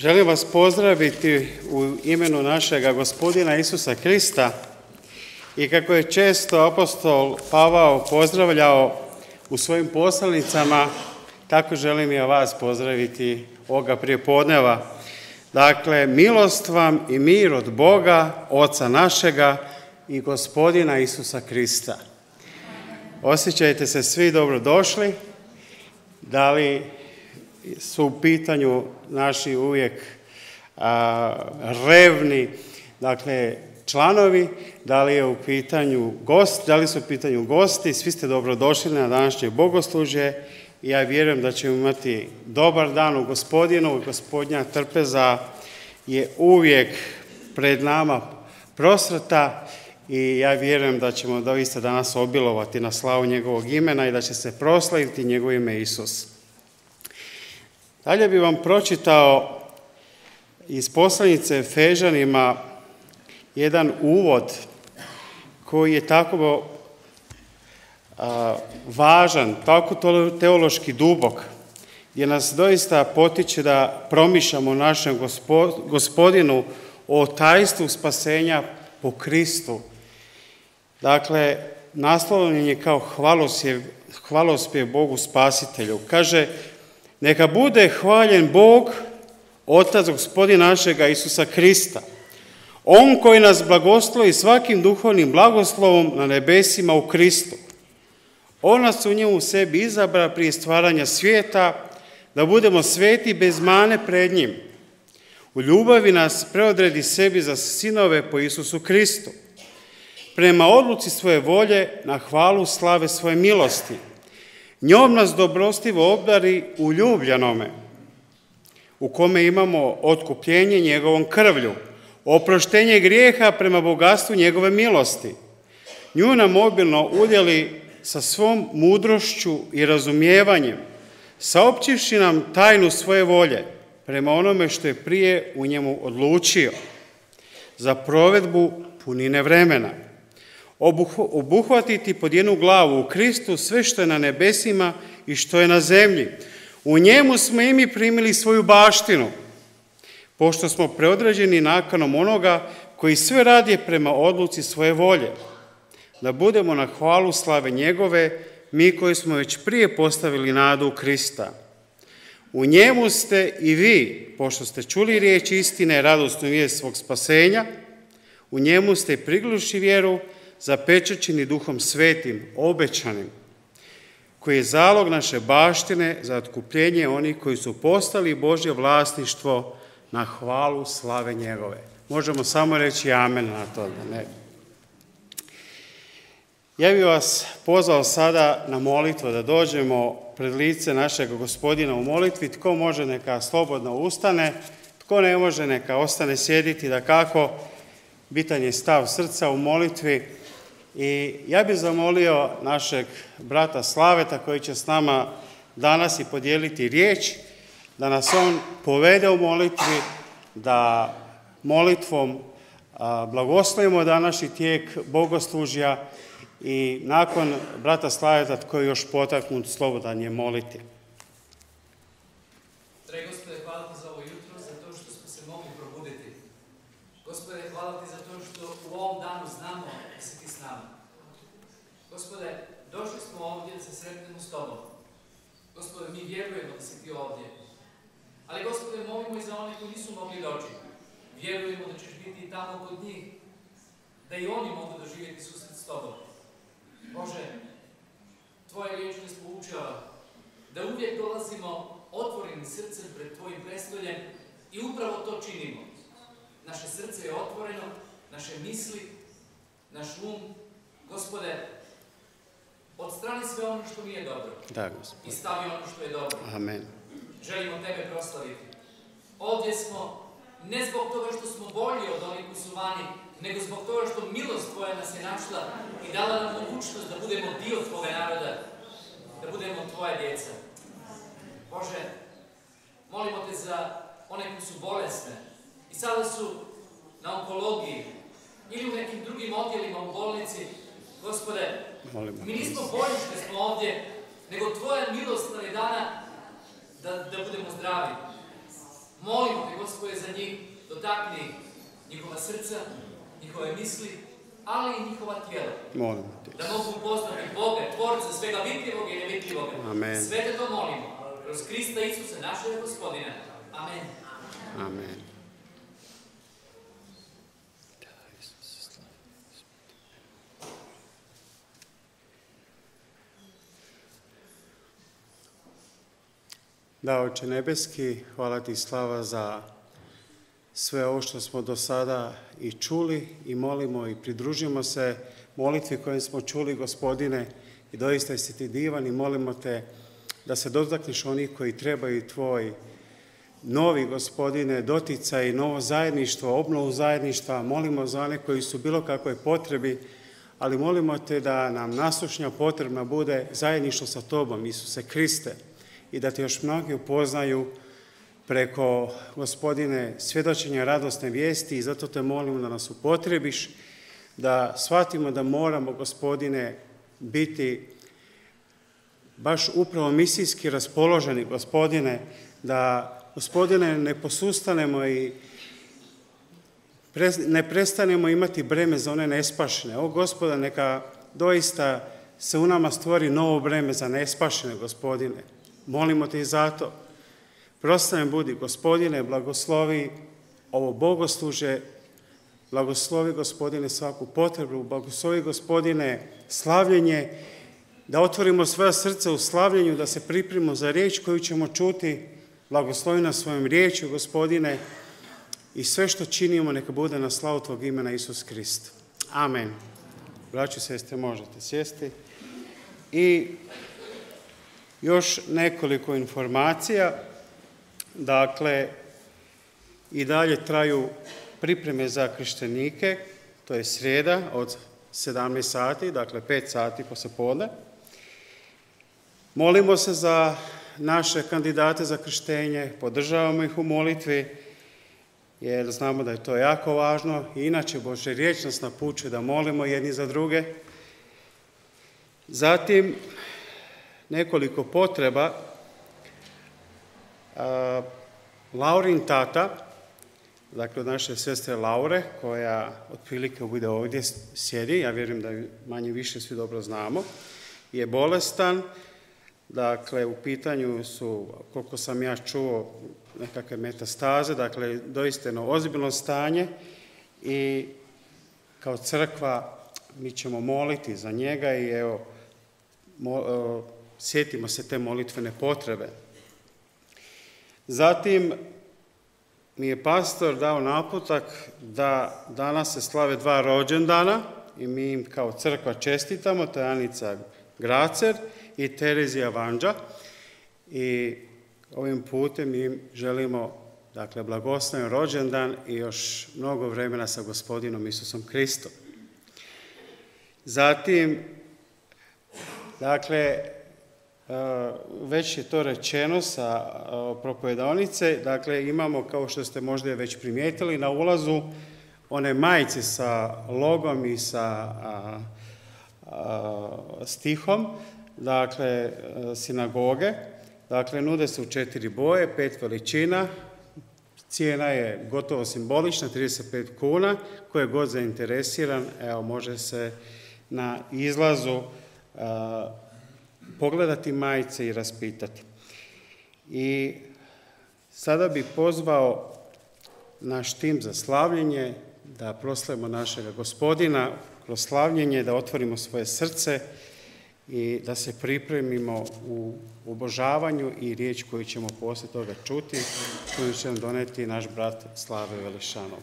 Želim vas pozdraviti u imenu našega Gospodina Isusa Krista i kako je često apostol Pavao pozdravljao u svojim poslanicama, tako želim i vas pozdraviti ovoga prijepodneva. Dakle, milost vam i mir od Boga, Oca našega i Gospodina Isusa Krista. Osjećajte se svi dobrodošli. Da li su u pitanju naši uvijek revni, dakle, članovi, da li je u pitanju gost, da li su u pitanju gosti, svi ste dobrodošli na današnje bogoslužje i ja vjerujem da ćemo imati dobar dan u Gospodinu. Gospodnja trpeza je uvijek pred nama prosrta i ja vjerujem da ćemo doista danas obilovati na slavu njegovog imena i da će se proslaviti njegovo ime Isus. Dalje bih vam pročitao iz poslanice Efežanima jedan uvod koji je tako važan, tako teološki dubok, gdje nas doista potiče da promišljamo našem Gospodinu o tajstvu spasenja po Kristu. Dakle, naslovljen je kao hvalospjev Bogu Spasitelju. Kaže, neka bude hvaljen Bog, Otac Gospodina našega Isusa Krista. On koji nas blagoslovi svakim duhovnim blagoslovom na nebesima u Kristu. On nas u njemu u sebi izabra prije stvaranja svijeta, da budemo sveti bez mane pred njim. U ljubavi nas preodredi sebi za sinove po Isusu Kristu. Prema odluci svoje volje na hvalu slave svoje milosti. Njom nas dobrostivo obdari u ljubljenome, u kome imamo otkupljenje njegovom krvlju, oproštenje grijeha prema bogatstvu njegove milosti. Nju nam obilno udjeli sa svom mudrošću i razumijevanjem, saopćivši nam tajnu svoje volje, prema onome što je prije u njemu odlučio, za provedbu punine vremena. Obuhvatiti pod jednu glavu u Kristu sve što je na nebesima i što je na zemlji. U njemu smo i mi primili svoju baštinu, pošto smo preodređeni nakanom onoga koji sve radi prema odluci svoje volje, da budemo na hvalu slave njegove, mi koji smo već prije postavili nadu u Krista. U njemu ste i vi, pošto ste čuli riječ istine, radosnu vijest svog spasenja, u njemu ste prigluši vjeru, zapečaćeni Duhom Svetim, obećanim, koji je zalog naše baštine za otkupljenje onih koji su postali Božje vlasništvo na hvalu slave njegove. Možemo samo reći amen na to, ne? Ja bih vas pozvao sada na molitvu, da dođemo pred lice našeg Gospodina u molitvi. Tko može, neka slobodno ustane, tko ne može, neka ostane sjediti, da kako bitan je stav srca u molitvi. I ja bih zamolio našeg brata Slaveta koji će s nama danas i podijeliti riječ, da nas on povede u molitvi, da molitvom blagoslovimo današnji tijek bogoslužja i nakon brata Slaveta tko je još potaknut slobodan je moliti. Dragi Gospode, hvala ti za ovo jutro, za to što smo se mogli probuditi. Gospode, hvala ti za to što u ovom danu znamo da si ti s nama. Gospode, došli smo ovdje da se sretnemo s tobom. Gospode, mi vjerujemo da si ti ovdje. Ali, Gospode, molimo i za one koji nisu mogli doći. Vjerujemo da ćeš biti tamo kod njih, da i oni mogu doživjeti susret s tobom. Bože, tvoja riječ nas poučava da uvijek dolazimo otvorenim srcem pred tvojim prestoljem i upravo to činimo. Naše srce je otvoreno, naše misli, naš um. Gospode, odstrani sve ono što nije dobro. Da, Gospode. I stavi ono što je dobro. Amen. Želimo tebe proslaviti. Ovdje smo ne zbog toga što smo bolji od onih koji su vani, nego zbog toga što milost tvoja nas je našla i dala nam mogućnost da budemo dio tvoga naroda, da budemo tvoja djeca. Bože, molimo te za one koji su bolesne i sada su na onkologiji ili u nekim drugim odjelima u bolnici. Gospode, mi nismo bolji što smo ovdje, nego tvoja milost nam je dana da budemo zdravi. Molimo te, Gospode, za njih, dotakni njihova srca, njihove misli, ali i njihova tijela. Molimo te. Da mogu upoznati Boga, Tvorca svega vidljivog i nevidljivog. Amen. Sve te to molimo. Kroz Krista Isusa, našega Gospodina. Amen. Amen. Da, Oče nebeski, hvala ti slava za sve ovo što smo do sada i čuli i molimo i pridružimo se molitvi koju smo čuli, Gospodine, i doista si ti divan i molimo te da se dotakneš onih koji trebaju tvoj novi, Gospodine, doticaj, novo zajedništvo, obnovu zajedništva. Molimo za one koji su bilo kakvoj potrebi, ali molimo te da nam nasušnja potrebna bude zajedništvo sa tobom, Isuse Kriste, i da te još mnogi upoznaju preko, Gospodine, svjedočenja radosne vijesti, i zato te molimo da nas upotrebiš, da shvatimo da moramo, Gospodine, biti baš upravo misijski raspoloženi, Gospodine, da, Gospodine, ne posustanemo i ne prestanemo imati breme za one nespašene. O, Gospoda, neka doista se u nama stvori novo breme za nespašene, Gospodine. Molimo te i zato. Proslaven budi, Gospodine, blagoslovi ovo bogoslužje, blagoslovi, Gospodine, svaku potrebu, blagoslovi, Gospodine, slavljenje, da otvorimo svoja srca u slavljenju, da se pripremimo za riječ koju ćemo čuti. Blagoslovi nas svojom riječju, Gospodine, i sve što činimo neka bude na slavu tvog imena, Isus Krist. Amen. Braćo i sestre, možete sjesti. I još nekoliko informacija. Dakle, i dalje traju pripreme za krštenike, to je srijeda od 17 sati, dakle 5 sati poslijepodne. Molimo se za naše kandidate za krštenje, podržavamo ih u molitvi, jer znamo da je to jako važno. I inače, Božja riječ nas napućuje da molimo jedni za druge. Zatim, nekoliko potreba. Laurin tata, dakle od naše sestre Laure, koja otprilike bude ovdje sjedi, ja vjerujem da manje više svi dobro znamo, je bolestan. Dakle, u pitanju su, koliko sam ja čuo, nekakve metastaze, dakle, doista jedno ozbiljno stanje i kao crkva mi ćemo moliti za njega i evo, sjetimo se te molitvene potrebe. Zatim mi je pastor dao naputak da danas se slave 2 rođendana i mi im kao crkva čestitamo, to je Anica Gracer i Terezija Vanđa, i ovim putem im želimo, dakle, blagosloven rođendan i još mnogo vremena sa Gospodinom Isusom Kristom. Zatim, dakle, već je to rečeno sa propovedonice, dakle, imamo, kao što ste možda već primijetili, na ulazu one majice sa logom i sa stihom, dakle, sinagoge. Dakle, nude se u 4 boje, 5 veličina, cijena je gotovo simbolična, 35 kuna, ko je god zainteresiran, evo, može se na izlazu pogledati majice i raspitati. I sada bih pozvao naš tim za slavljenje, da proslavimo našega Gospodina kroz slavljenje, da otvorimo svoje srce i da se pripremimo u obožavanju i riječ koju ćemo poslije toga čuti, koju će nam doneti naš brat Slave Velišanov.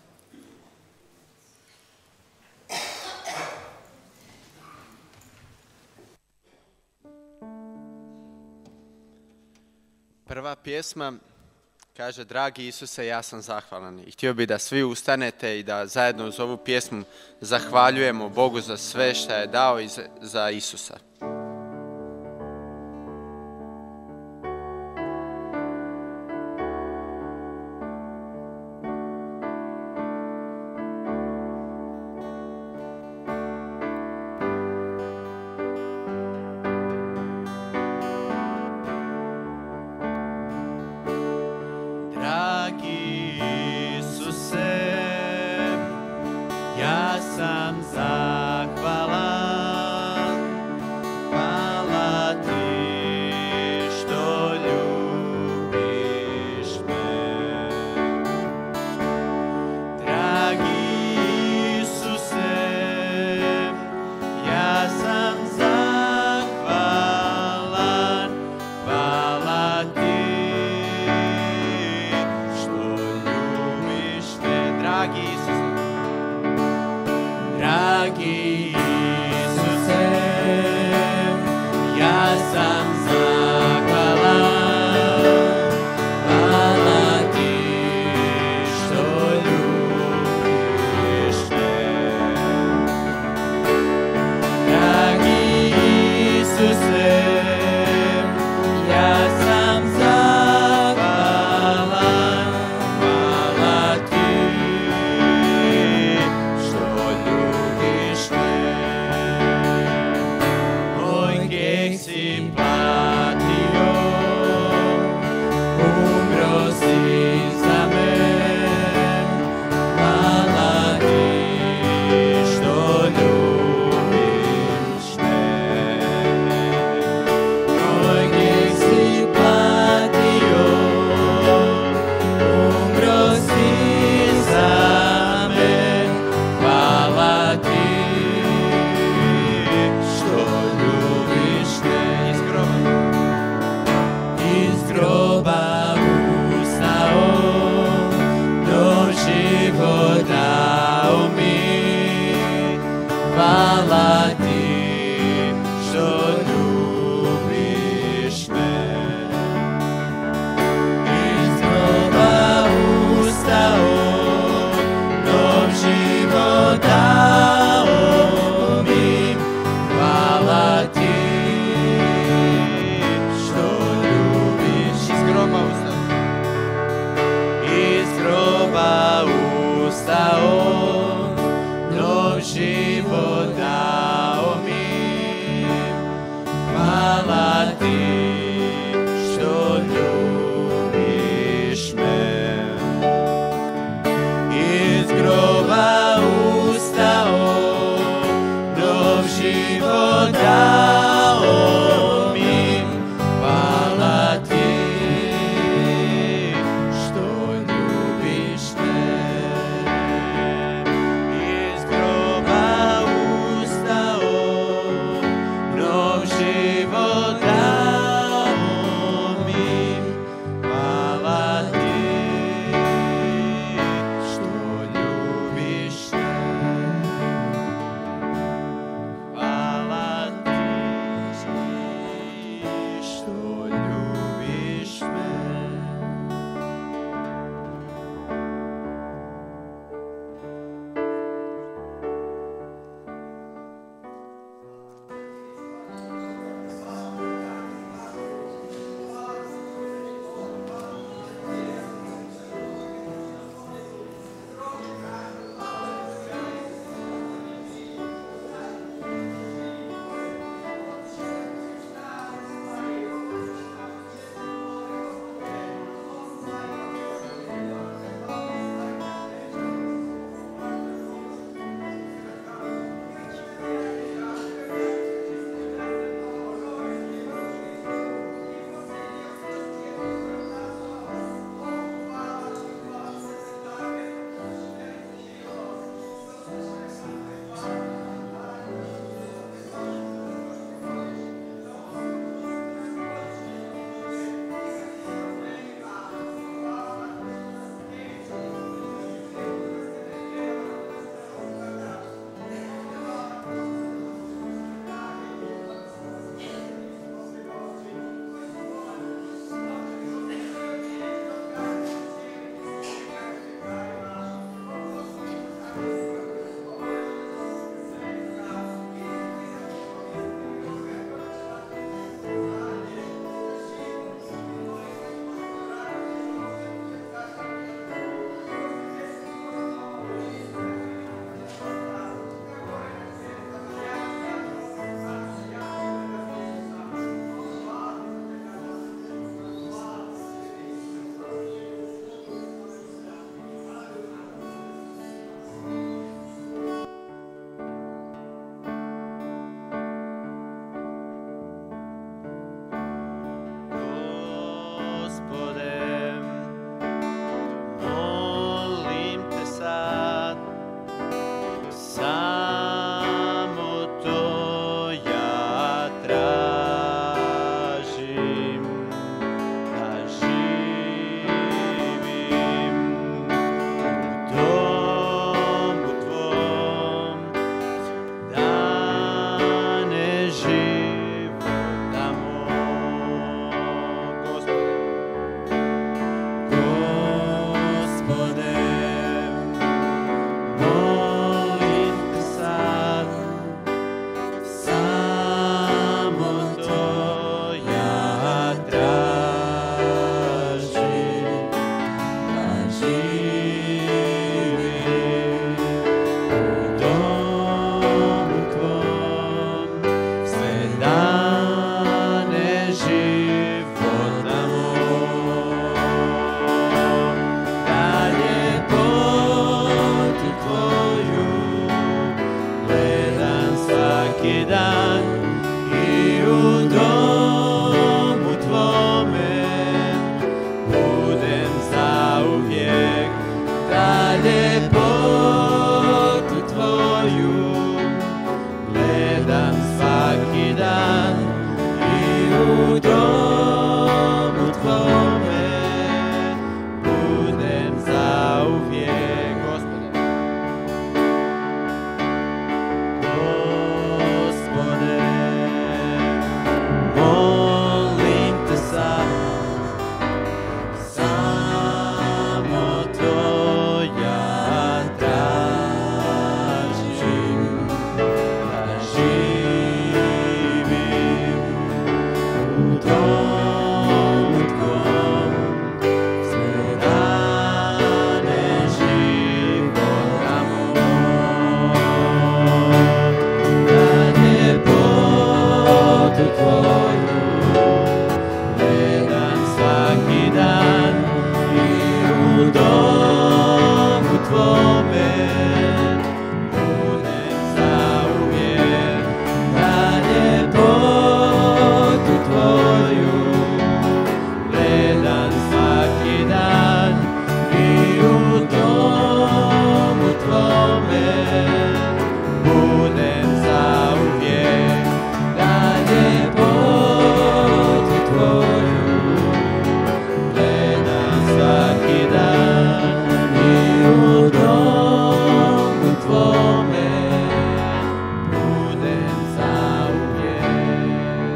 Prva pjesma kaže: Dragi Isuse, ja sam zahvalan. I htio bih da svi ustanete i da zajedno uz ovu pjesmu zahvaljujemo Bogu za sve što je dao i za Isusa. Dragi ja sam zahvalan, hvala ti što ljubiš me. Dragi Isuse, ja sam zahvalan, hvala ti što ljubiš me. Dragi Isuse, dragi Isuse, ja sam zahvalan, hvala ti što ljubiš me. Dragi Isuse, ja sam zahvalan, hvala ti što ljubiš me. budem zauvijek na ljepotu Tvoju, gledam svaki dan i u domu Tvome, budem zauvijek na ljepotu Tvoju, gledam svaki dan i u domu Tvome, budem zauvijek.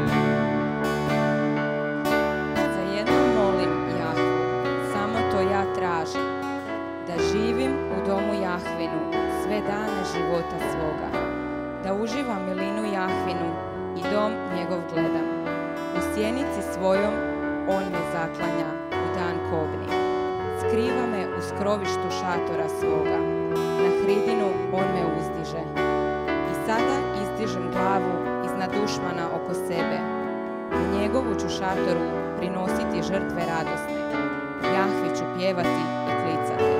Za jedno molim Jahvu, samo to ja tražim, da živim u domu Jahvinu sve dane života svoga, da uživam milinu Jahvinu i dom njegov gledam. U sjenici svojom on me zaklanja u dan kobni. Skriva me u skrovištu šatora svoga, na hridinu on me uzdiže. I sada izdižem glavu iznad dušmana oko sebe. U njegovu ću šatoru prinositi žrtve radosne. Jahvi ću pjevati i klicati.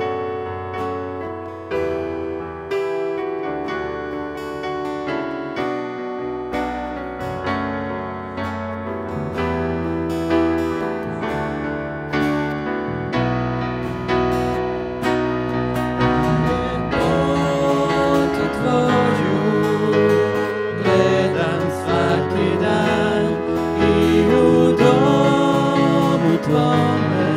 Ljepotu Tvoju gledam svaki dan i u domu Tvome,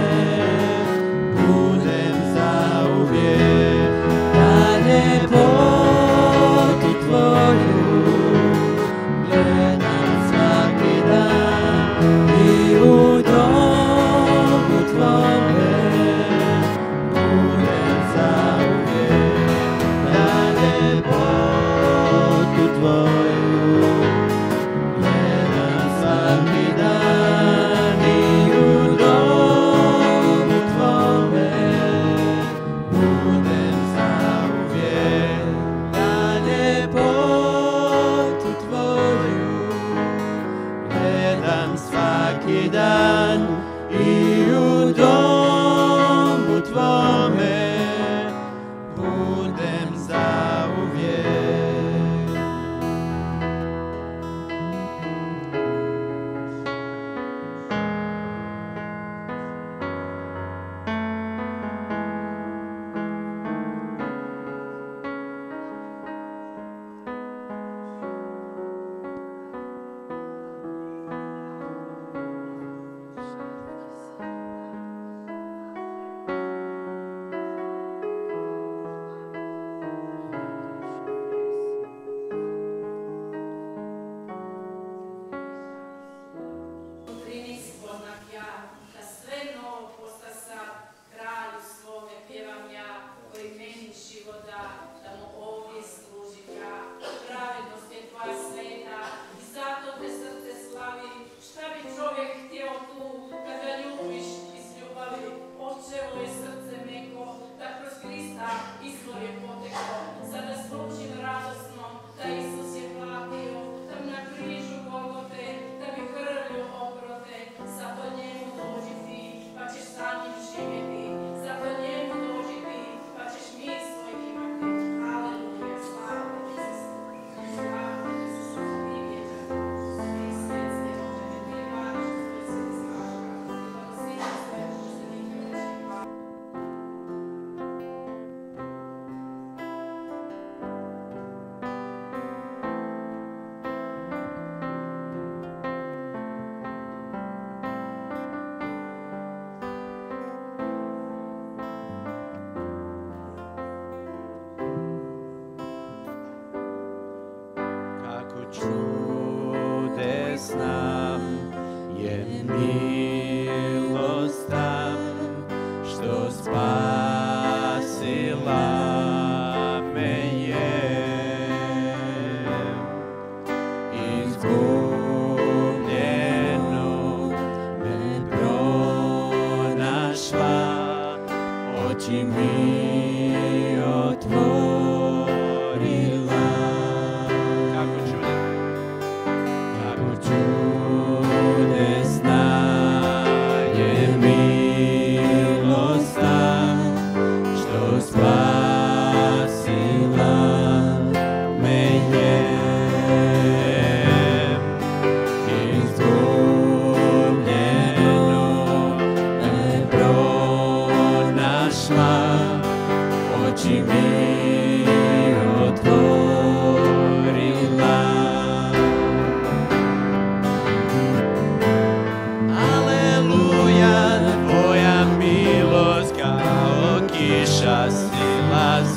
budem zauvijek na ljepotu Tvoju, gledam svaki dan i u domu Tvome, budem zauvijek na ljepotu Tvoju, gledam svaki dan i u domu Tvome, budem zauvijek na ljepotu Tvoju, gledam svaki dan i u domu Tvome, budem zauvijek.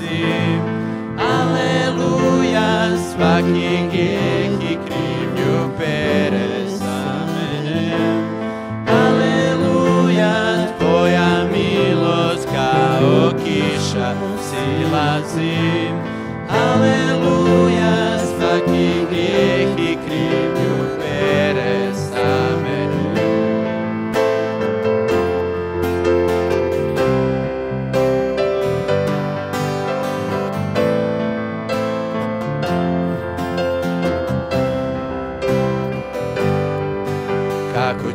silazim. Aleluja, svaki grijeh i krivnju pere sa mene. Aleluja, tvoja milost kao kiša silazim. Aleluja, svaki grijeh i krivnju pere sa mene. Kako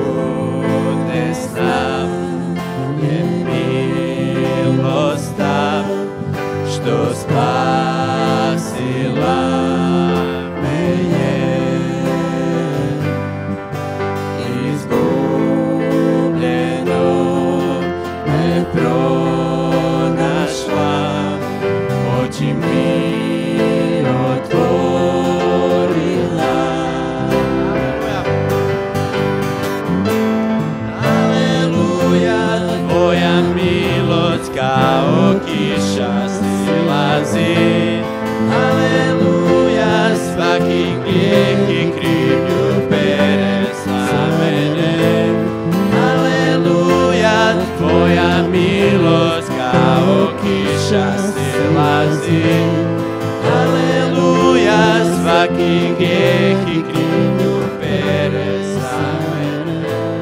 čudesna je milost ta, što spasila me je. Izgubljeno me pronašla, oči mi otvorila. Aleluja, tvoja milost kao kiša silazi. Aleluja, svaki grijeh i krivnju pere sa mene. Aleluja, tvoja milost kao kiša silazi. Aleluja, svaki grijeh i krivnju pere sa mene.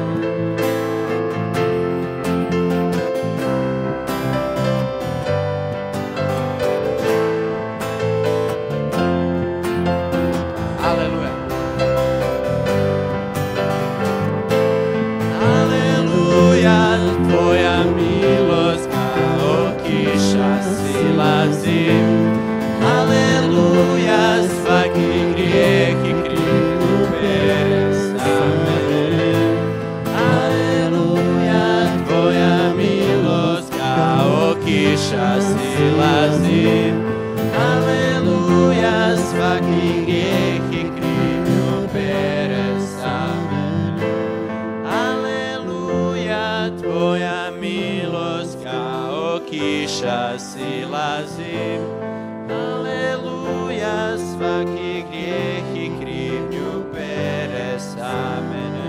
Aleluja. Aleluja, tvoja milost kao kiša silazi. Aleluja, svaki grijeh i krivnju pere sa mene. Aleluja, tvoja milost kao kiša silazi. Aleluja, svaki grijeh i krivnju pere sa mene. Aleluja, tvoja milost kao kiša silazi. Aleluja, svaki grijeh i krivnju pere sa mene.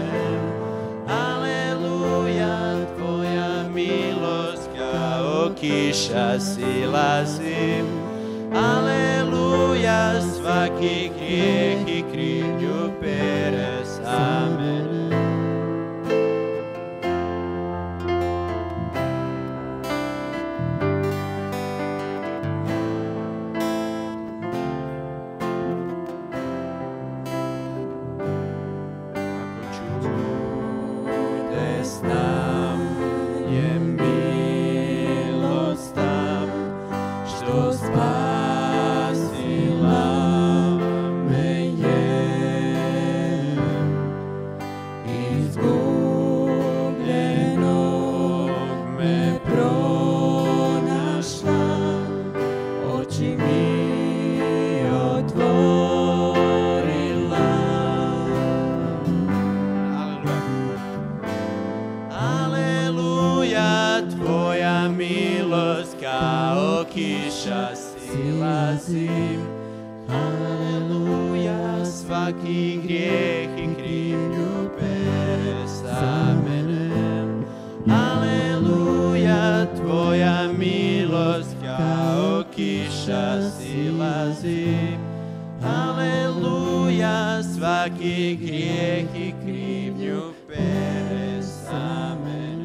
Aleluja, tvoja milost kao kiša silazi. Aleluja, svaki grijeh i krivnju pere sa mene. Čudesna je milost ta, što spasila me je. Izgubljenog me pronašla, oči mi otvorila. Aleluja, tvoja milost kao kiša silazi. Aleluja, svaki grijeh i krivnju pere sa mene. Aleluja, tvoja milost kao kiša silazi. Aleluja, svaki grijeh i krivnju pere sa mene.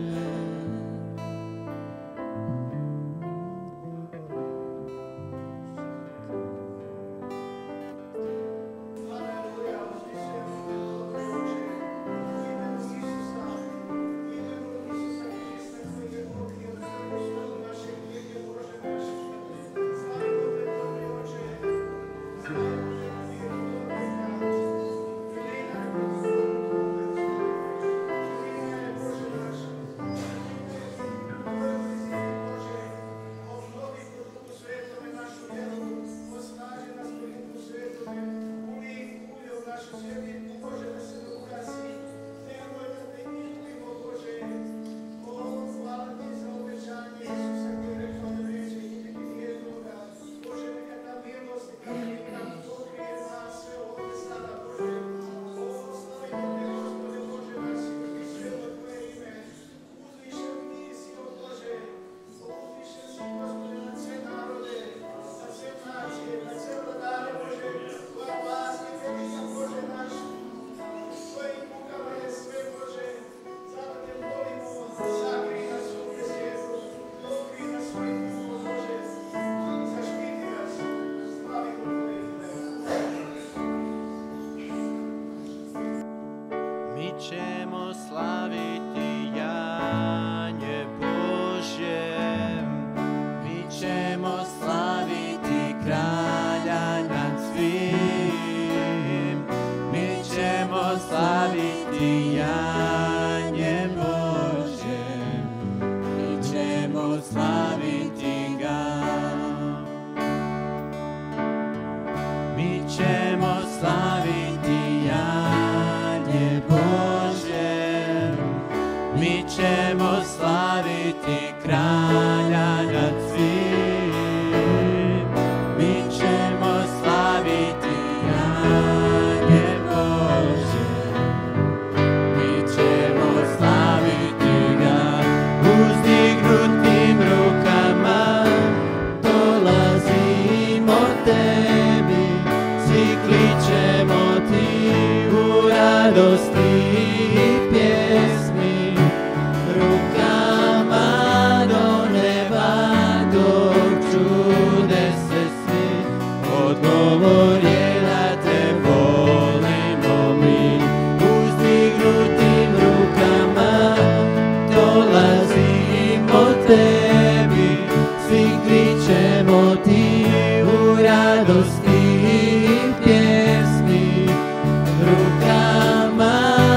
ćemo slaviti janje Božje, mi ćemo slaviti kralja nad svim, mi ćemo slaviti janje Božje, mi ćemo slaviti ga. Mi ćemo slaviti janje Božje, mi ćemo slaviti kralja nad svim, mi ćemo slaviti janje Božje, mi ćemo slaviti ga. Uzdignutim rukama dolazimo tebi, svi kličemo ti u radosti i pjesmi, rukama do neba dok čude se svi, odgovor je da te volimo mi. Uzdignutim rukama dolazimo tebi, svi kličemo ti u radosti i pjesmi, rukama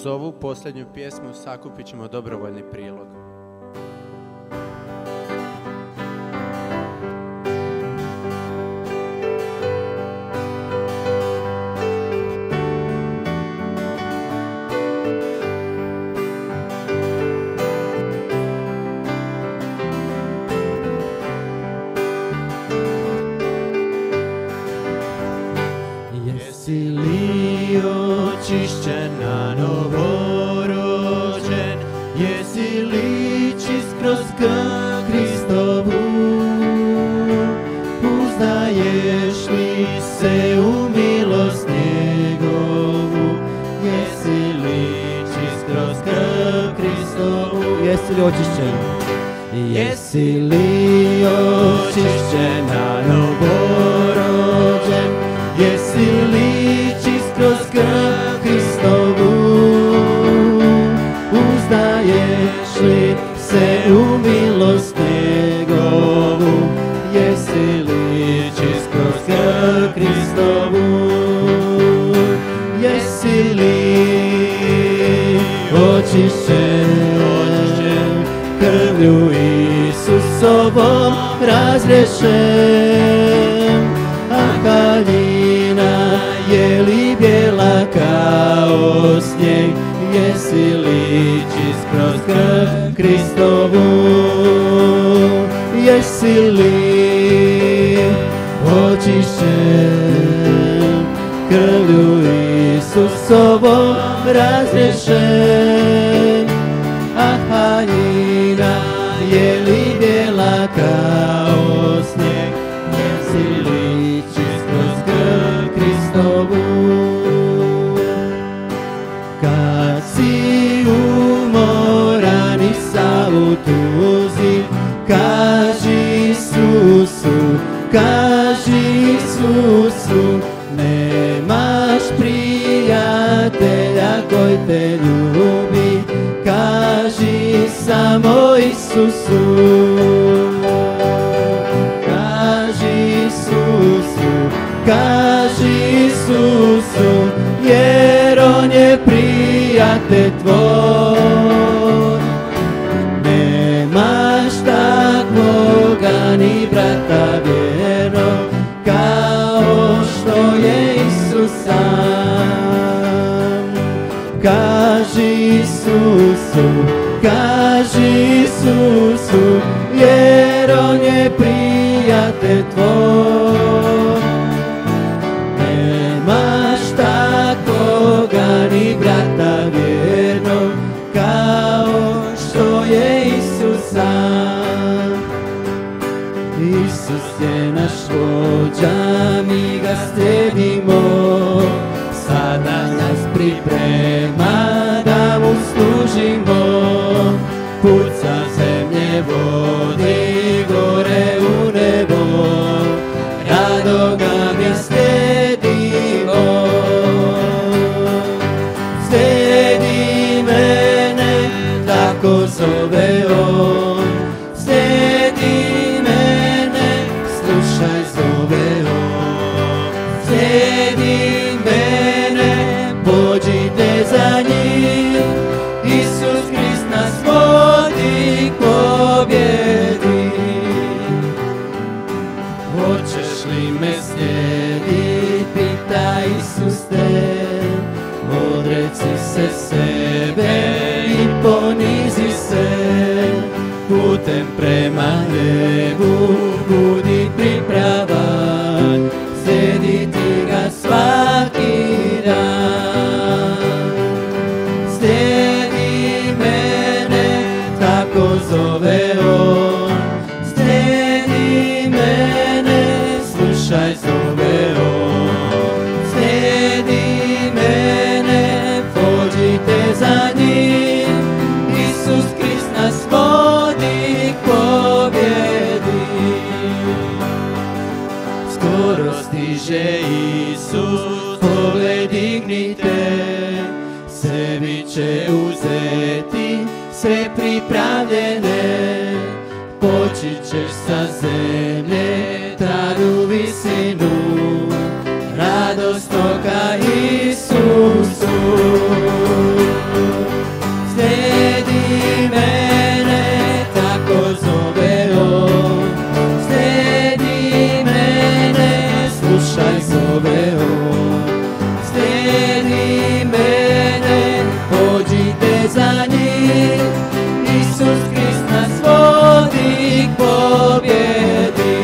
Uz ovu posljednju pjesmu sakupit ćemo dobrovoljni prilog. Jesi li očišćen na novo rođen? Jesi li čist kroz krv Hristovu? Uznaješ li se u milost njegovu? Jesi li čist kroz krv Hristovu? Jesi li očišćen? Jesi li očišćen na novo rođen? Jesi li čist kroz krv Hristovu? Uznaješ li se u milost njegovu? Jesi li čist kroz krv Hristovu? Jesi li očišćen krvlju Isusovom razrješen? A haljina je li bijela kao snijeg? Jesi li čist kroz krv Hristovu? Jesi li očišćen krvlju Isusovom razrješen? A haljina je li bijela kao snijeg? Jesi li čist kroz krv Hristovu? Kad si umoran i sav u tuzi, kaži Isusu, kaži Isusu, nemaš prijatelja koji te ljubi, kaži samo Isusu. Kaži Isusu, kaži Isusu, jer on je prijatelj tvoj. Nemaš takvoga ni brata vjerno, kao što je Isus sam. Kaži Isusu, kaži Isusu, jer on je prijatelj tvoj. Nemaš takvoga ni brata vjerno, kao što je Isus sam. Isus je naš vođa, mi ga slijedimo, sada nas priprema da mu služimo. Put sa zemlje vodi gore u nebo, rado ga mi slijedimo. Slijedi mene, tako zove on. Slijedi mene, slušaj, zove on. Slijedi mene, pođite za njim. Isus Krist nas vodi k pobjedi. Hoćeš li me slijedit, pita Isus te. Odreci se sebe i ponizi se. Putem prema nebu budi pripravan, slijediti ga svaki dan. Slijedi mene, tako zove on. Slijedi mene, slušaj, zove on. Slijedi mene, pođite za njim. Isus Krist nas vodi k pobjedi. Skoro stiže Isus, pogled dignite, sebi će uzeti sve pripravljene. Poći ćeš sa zemlje, tad u visinu, radost toga Isusu. Isus Krist nas vodi k pobjedi.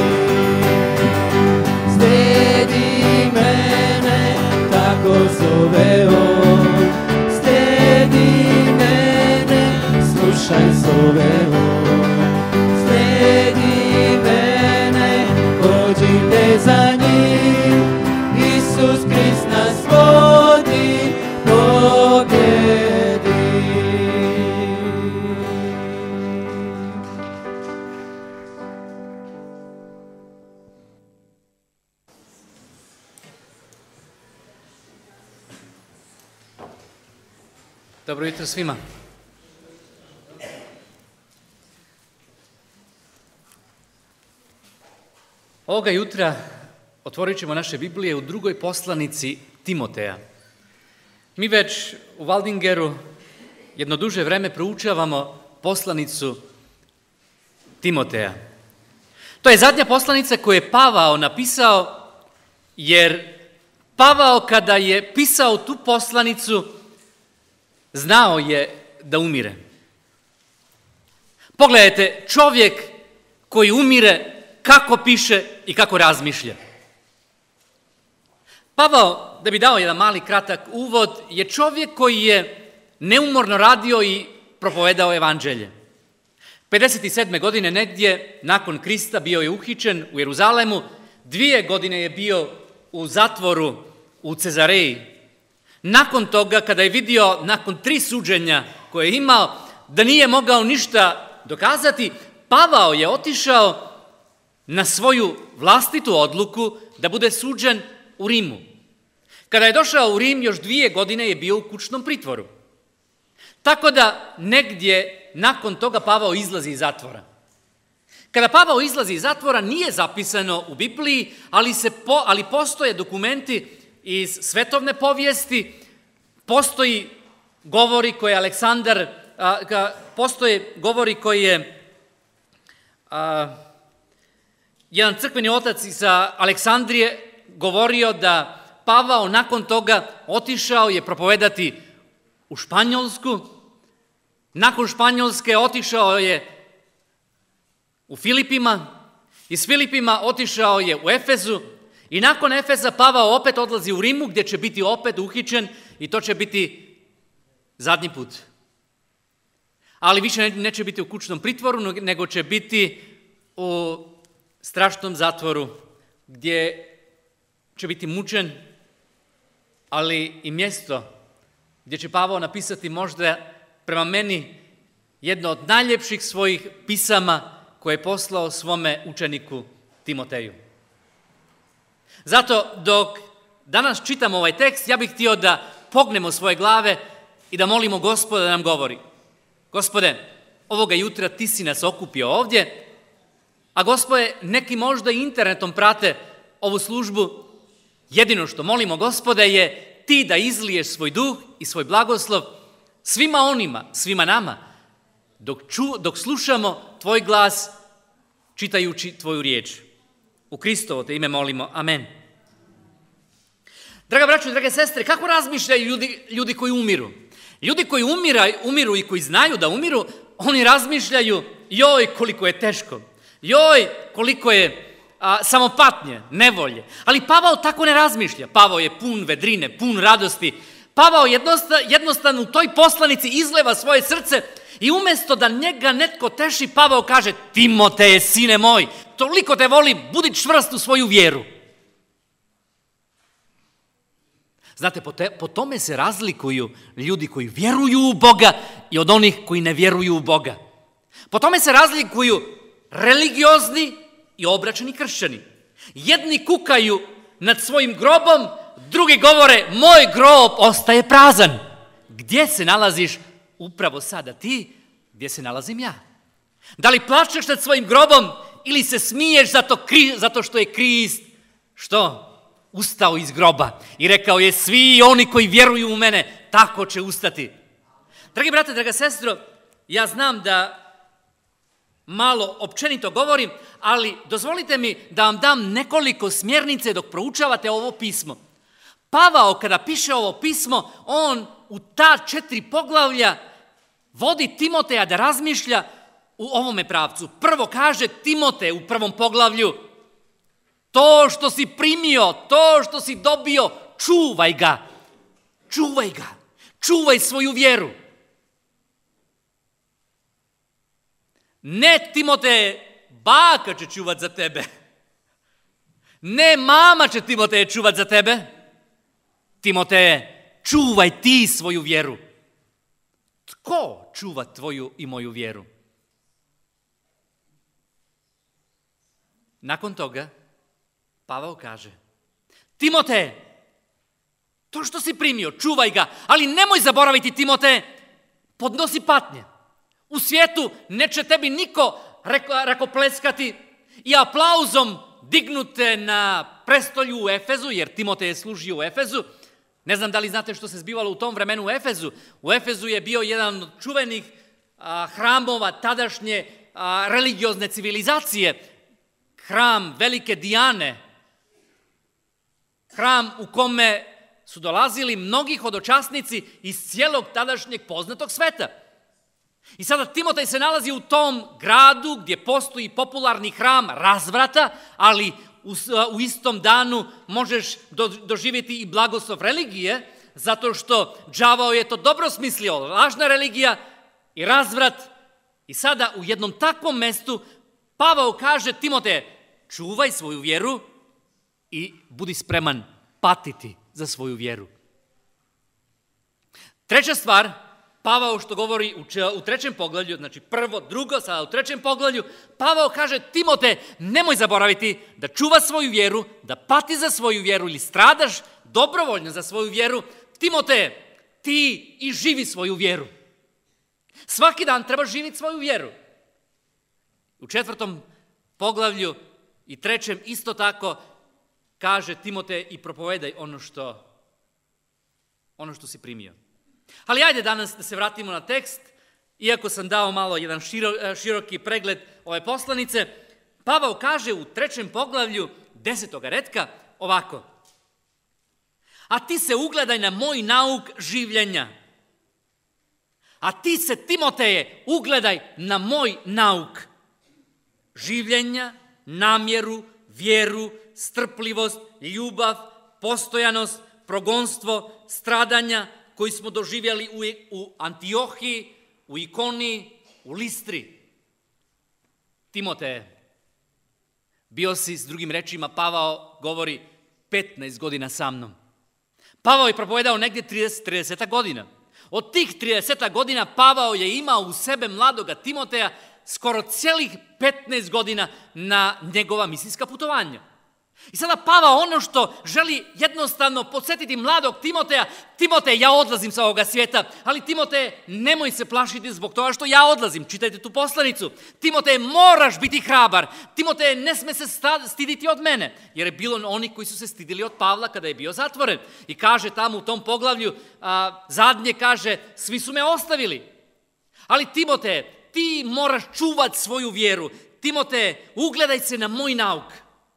Slijedi mene, tako zove on. Slijedi mene, slušaj zove on. Slijedi mene, pođite za njim. Isus Krist nas vodi k pobjedi. Dobro jutro svima. Ovoga jutra otvorit ćemo naše Biblije u drugoj poslanici Timoteja. Mi već u Valdingeru jedno duže vreme proučavamo poslanicu Timoteja. To je zadnja poslanica koju je Pavao napisao, jer Pavao kada je pisao tu poslanicu znao je da umire. Pogledajte, čovjek koji umire, kako piše i kako razmišlja. Pavao, da bi dao jedan mali kratak uvod, je čovjek koji je neumorno radio i propovedao evanđelje. 57. godine negdje nakon Krista bio je uhićen u Jeruzalemu, 2 godine je bio u zatvoru u Cezareji. Nakon toga, kada je vidio, nakon 3 suđenja koje je imao, da nije mogao ništa dokazati, Pavao je otišao na svoju vlastitu odluku da bude suđen u Rimu. Kada je došao u Rim, još 2 godine je bio u kućnom pritvoru. Tako da negdje nakon toga Pavao izlazi iz zatvora. Kada Pavao izlazi iz zatvora nije zapisano u Bibliji, ali postoje dokumenti iz svetovne povijesti, postoji govori koje Aleksandar, postoje govori koji je jedan crkveni otac iz Aleksandrije govorio da Pavao nakon toga otišao je propovedati u Španjolsku, nakon Španjolske otišao je u Filipima, iz Filipima otišao je u Efezu i nakon Efeza Pavao opet odlazi u Rimu gdje će biti opet uhićen i to će biti zadnji put. Ali više neće biti u kućnom pritvoru, nego će biti u strašnom zatvoru gdje će biti mučen, ali i mjesto gdje će Pavao napisati možda prema meni jedno od najljepših svojih pisama koje je poslao svome učeniku Timoteju. Zato dok danas čitamo ovaj tekst, ja bih htio da pognemo svoje glave i da molimo Gospoda da nam govori. Gospode, ovoga jutra ti si nas okupio ovdje, a Gospode, neki možda internetom prate ovu službu. Jedino što molimo, Gospode, je ti da izliješ svoj duh i svoj blagoslov svima onima, svima nama, dok slušamo tvoj glas, čitajući tvoju riječ. U Kristovo te ime molimo. Amen. Draga braćo i drage sestre, kako razmišljaju ljudi koji umiru? Ljudi koji umiru i koji znaju da umiru, oni razmišljaju, joj, koliko je teško, joj, koliko je samopatnje, nevolje. Ali Pavao tako ne razmišlja. Pavao je pun vedrine, pun radosti. Pavao jednostavno u toj poslanici izleva svoje srce i umjesto da njega netko teši, Pavao kaže: Timoteje, sine moj, toliko te volim, budi čvrst u svoju vjeru. Znate, po tome se razlikuju ljudi koji vjeruju u Boga i od onih koji ne vjeruju u Boga. Po tome se razlikuju religiozni i obraćeni kršćani. Jedni kukaju nad svojim grobom, drugi govore: moj grob ostaje prazan. Gdje se nalaziš upravo sada ti? Gdje se nalazim ja? Da li plačeš nad svojim grobom ili se smiješ zato što je Krist ustao iz groba i rekao je: svi oni koji vjeruju u mene, tako će ustati. Dragi brate, draga sestro, ja znam da malo općenito govorim, ali dozvolite mi da vam dam nekoliko smjernice dok proučavate ovo pismo. Pavao kada piše ovo pismo, on u ta 4 poglavlja vodi Timoteja da razmišlja u ovome pravcu. Prvo kaže Timotej u prvom poglavlju, to što si primio, to što si dobio, čuvaj ga. Čuvaj ga. Čuvaj svoju vjeru. Ne, Timoteje, baka će čuvat za tebe. Ne, mama će Timoteje čuvat za tebe. Timoteje, čuvaj ti svoju vjeru. Tko čuva tvoju i moju vjeru? Nakon toga, Pavao kaže, Timoteje, to što si primio, čuvaj ga, ali nemoj zaboraviti, Timoteje, podnosi patnje. U svijetu neće tebi niko rakopleskati i aplauzom dignute na prestolju u Efezu, jer Timotej je služio u Efezu. Ne znam da li znate što se zbivalo u tom vremenu u Efezu. U Efezu je bio jedan od čuvenih hramova tadašnje religiozne civilizacije, hram velike Dijane, hram u kome su dolazili mnogi hodočasnici iz cijelog tadašnjeg poznatog sveta. I sada Timotej se nalazi u tom gradu gdje postoji popularni hram razvrata, ali u istom danu možeš doživjeti i blagoslov religije, zato što đavao je to dobro smislio, lažna religija i razvrat. I sada u jednom takvom mestu Pavao kaže, Timoteje, čuvaj svoju vjeru i budi spreman patiti za svoju vjeru. Treća stvar, Pavao što govori u trećem poglavlju, znači prvo, drugo, sada u trećem poglavlju, Pavao kaže, Timote, nemoj zaboraviti da čuva svoju vjeru, da pati za svoju vjeru ili stradaš dobrovoljno za svoju vjeru. Timote, ti i živi svoju vjeru. Svaki dan treba živjeti svoju vjeru. U četvrtom poglavlju i trećem isto tako kaže Timote i propovedaj ono što si primio. Ali ajde danas da se vratimo na tekst, iako sam dao malo jedan široki pregled ove poslanice. Pavao kaže u trećem poglavlju 10. retka ovako. A ti se ugledaj na moj nauk življenja. A ti se, Timoteje, ugledaj na moj nauk življenja, namjeru, vjeru, strpljivost, ljubav, postojanost, progonstvo, stradanja, koji smo doživjeli u Antiohiji, u Ikoniji, u Listri. Timoteje, bio si, s drugim rečima, Pavao govori 15 godina sa mnom. Pavao je propovedao negdje 30 godina. Od tih 30 godina Pavao je imao u sebe mladoga Timoteja skoro cijelih 15 godina na njegova misijska putovanja. I sada Pavao ono što želi jednostavno podsjetiti mladog Timoteja, Timotej, ja odlazim sa ovoga svijeta, ali Timotej, nemoj se plašiti zbog toga što ja odlazim. Čitajte tu poslanicu. Timotej, moraš biti hrabar. Timotej, ne sme se stiditi od mene, jer je bilo oni koji su se stidili od Pavla kada je bio zatvoren. I kaže tamo u tom poglavlju, zadnje kaže, svi su me ostavili. Ali Timotej, ti moraš čuvati svoju vjeru. Timotej, ugledaj se na moj nauk.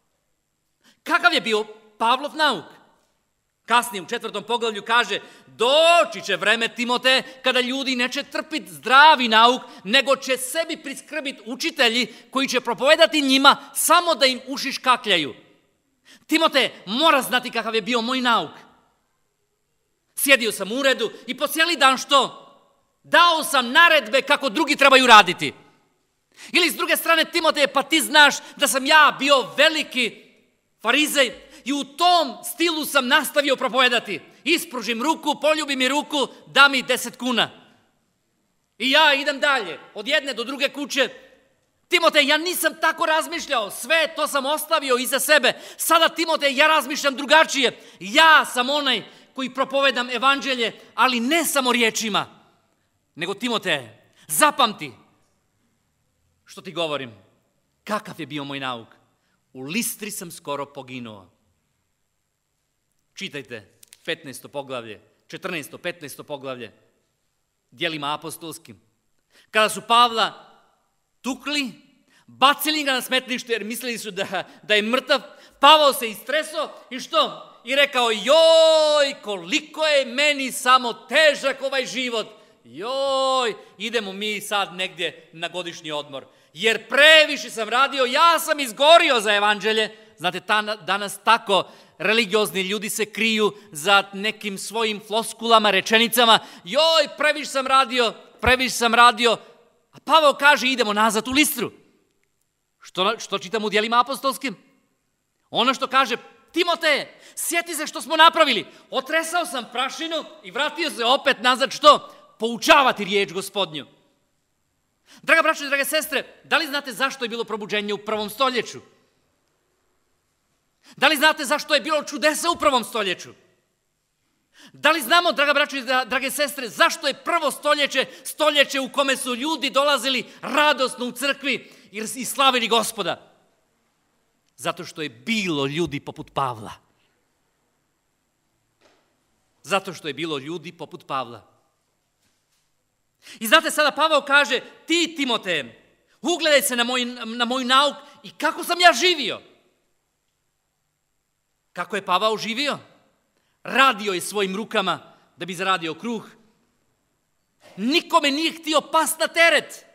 Kakav je bio Pavlov nauk? Kasnije u 4. poglavlju kaže, doći će vreme, Timote, kada ljudi neće trpiti zdravi nauk, nego će sebi priskrbiti učitelji koji će propovedati njima samo da im uši škakljaju. Timote, mora znati kakav je bio moj nauk. Sjedio sam u uredu i po cijeli dan što? Dao sam naredbe kako drugi trebaju raditi. Ili s druge strane, Timote, pa ti znaš da sam ja bio veliki farizej i u tom stilu sam nastavio propovedati. Ispružim ruku, poljubi mi ruku, da mi 10 kuna. I ja idem dalje, od jedne do druge kuće. Timotej, ja nisam tako razmišljao, sve to sam ostavio iza sebe. Sada, Timotej, ja razmišljam drugačije. Ja sam onaj koji propovedam evanđelje, ali ne samo riječima, nego Timotej, zapamti što ti govorim. Kakav je bio moj nauk? U Listri sam skoro poginuo. Čitajte 15. poglavlje, 14. 15. poglavlje, djelima apostolskim. Kada su Pavla tukli, bacili ga na smetlište jer mislili su da je mrtav, Pavao se istresao i što? I rekao, joj, koliko je meni samo težak ovaj život. joj, idemo mi sad negdje na godišnji odmor. Jer previše sam radio, ja sam izgorio za evanđelje. Znate, danas tako religiozni ljudi se kriju za nekim svojim floskulama, rečenicama. Joj, previše sam radio. A Pavao kaže, idemo nazad u Listru. Što čitamo u djelima apostolskim? Ono što kaže, Timoteje, sjeti se što smo napravili. Otresao sam prašinu i vratio se opet nazad što? Poučavati riječ Gospodnju. Draga braćo i drage sestre, da li znate zašto je bilo probuđenje u 1. stoljeću? Da li znate zašto je bilo čudesa u 1. stoljeću? Da li znamo, draga braćo i drage sestre, zašto je 1. stoljeće u kome su ljudi dolazili radosno u crkvi i slavili Gospoda? Zato što je bilo ljudi poput Pavla. Zato što je bilo ljudi poput Pavla. I znate, sada Pavao kaže, ti Timoteje, ugledaj se na moju nauk i kako sam ja živio. Kako je Pavao živio? Radio je svojim rukama da bi zaradio kruh. Nikome nije htio past na teret.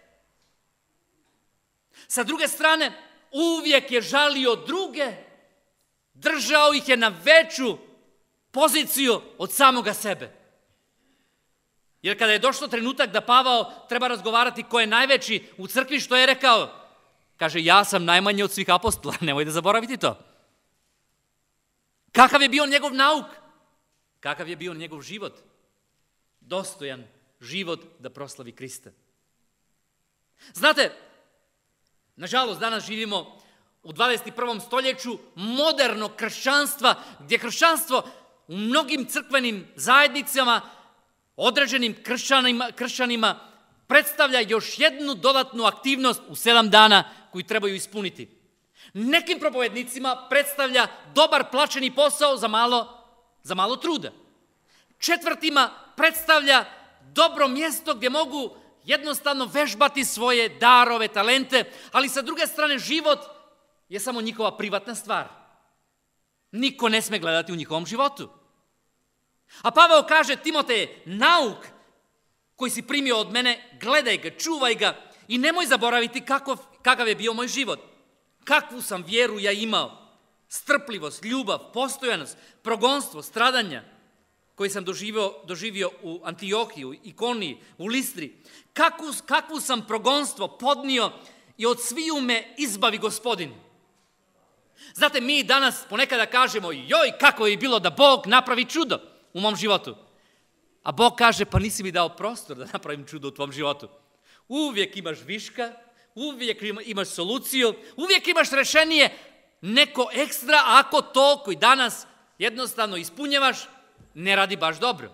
Sa druge strane, uvijek je žalio druge, držao ih je na veću poziciju od samoga sebe. Jer kada je došlo trenutak da Pavao treba razgovarati ko je najveći u crkvi, što je rekao? Kaže, ja sam najmanji od svih apostola, nemojte zaboraviti to. Kakav je bio njegov nauk? Kakav je bio njegov život? Dostojan život da proslavi Krista. Znate, nažalost, danas živimo u 21. stoljeću modernog kršćanstva, gdje kršćanstvo u mnogim crkvenim zajednicama, određenim kršćanima predstavlja još jednu dodatnu aktivnost u 7 dana koju trebaju ispuniti. Nekim propovednicima predstavlja dobar plaćeni posao za malo truda. Četvrtima predstavlja dobro mjesto gdje mogu jednostavno vežbati svoje darove, talente, ali sa druge strane život je samo njihova privatna stvar. Niko ne sme gledati u njihovom životu. A Pavao kaže, Timoteje, nauk koji si primio od mene, gledaj ga, čuvaj ga i nemoj zaboraviti kakav je bio moj život. Kakvu sam vjeru ja imao, strpljivost, ljubav, postojanost, progonstvo, stradanja koji sam doživio u Antiohiji, u Ikoniji, u Listri. Kakvu sam progonstvo podnio i od sviju me izbavi Gospodin. Znate, mi danas ponekada kažemo, joj, kako je bilo da Bog napravi čudo u mom životu. A Bog kaže, pa nisi mi dao prostor da napravim čudo u tvom životu. Uvijek imaš viška, uvijek imaš soluciju, uvijek imaš rješenje, neko ekstra, ako to koji danas jednostavno ispunjavaš, ne radi baš dobro.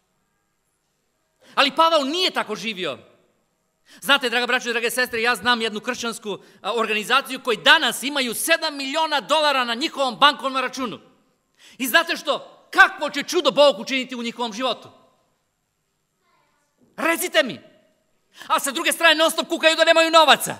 Ali Pavao nije tako živio. Znate, draga braćo i drage sestre, ja znam jednu kršćansku organizaciju koji danas imaju $7 miliona na njihovom bankovnom računu. I znate što? Kakvo će čudo Bog učiniti u njihovom životu? Recite mi. A sa druge strane non stop kukaju da nemaju novaca.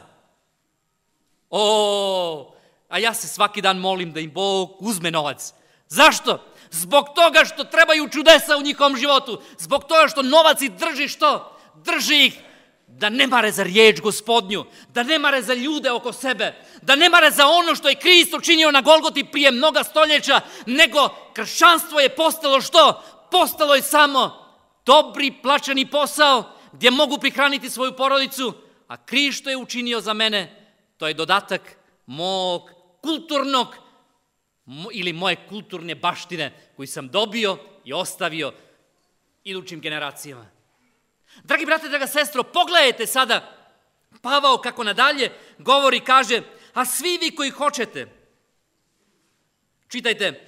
A ja se svaki dan molim da im Bog uzme novac. Zašto? Zbog toga što trebaju čudesa u njihovom životu. Zbog toga što novac ih drži što? Drži ih da ne mare za riječ Gospodnju, da ne mare za ljude oko sebe, da ne mare za ono što je Krist učinio na Golgoti prije mnoga stoljeća, nego kršćanstvo je postalo što? Postalo je samo dobri plaćeni posao gdje mogu prihraniti svoju porodicu, a Krist što je učinio za mene, to je dodatak mog kulturnog ili moje kulturne baštine koju sam dobio i ostavio idućim generacijama. Dragi brate, draga sestro, pogledajte sada Pavao kako nadalje govori, kaže, a svi vi koji hoćete, čitajte,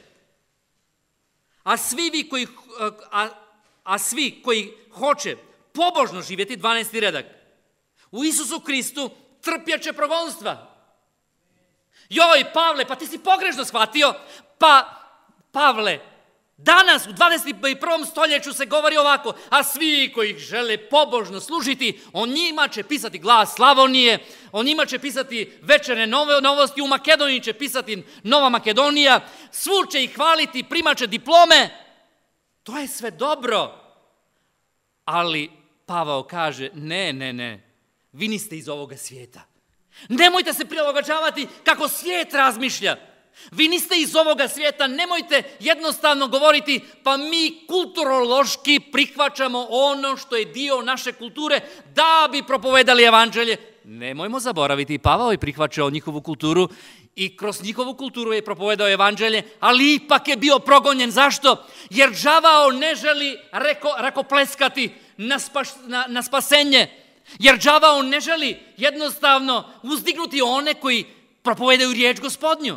a svi koji hoće pobožno živjeti, 12. redak, u Isusu Kristu trpjet će progonstva. Joj, Pavle, pa ti si pogrešno shvatio. Pa, Pavle, danas u 21. stoljeću se govori ovako, a svi koji žele pobožno služiti, o njima će pisati Glas Slavonije, o njima će pisati Večerne novosti, u Makedoniji će pisati Nova Makedonija, svu će ih hvaliti, primat će diplome. To je sve dobro, ali Pavao kaže, ne, vi niste iz ovoga svijeta. Nemojte se prilagođavati kako svijet razmišlja. Vi niste iz ovoga svijeta, nemojte jednostavno govoriti pa mi kulturološki prihvaćamo ono što je dio naše kulture da bi propovedali evanđelje. Nemojmo zaboraviti, Pavao je prihvaćao njihovu kulturu i kroz njihovu kulturu je propovedao evanđelje, ali ipak je bio progonjen. Zašto? Jer đavao ne želi rakopleskati na spasenje. Jer đavao ne želi jednostavno uzdignuti one koji propovedaju riječ Gospodnju.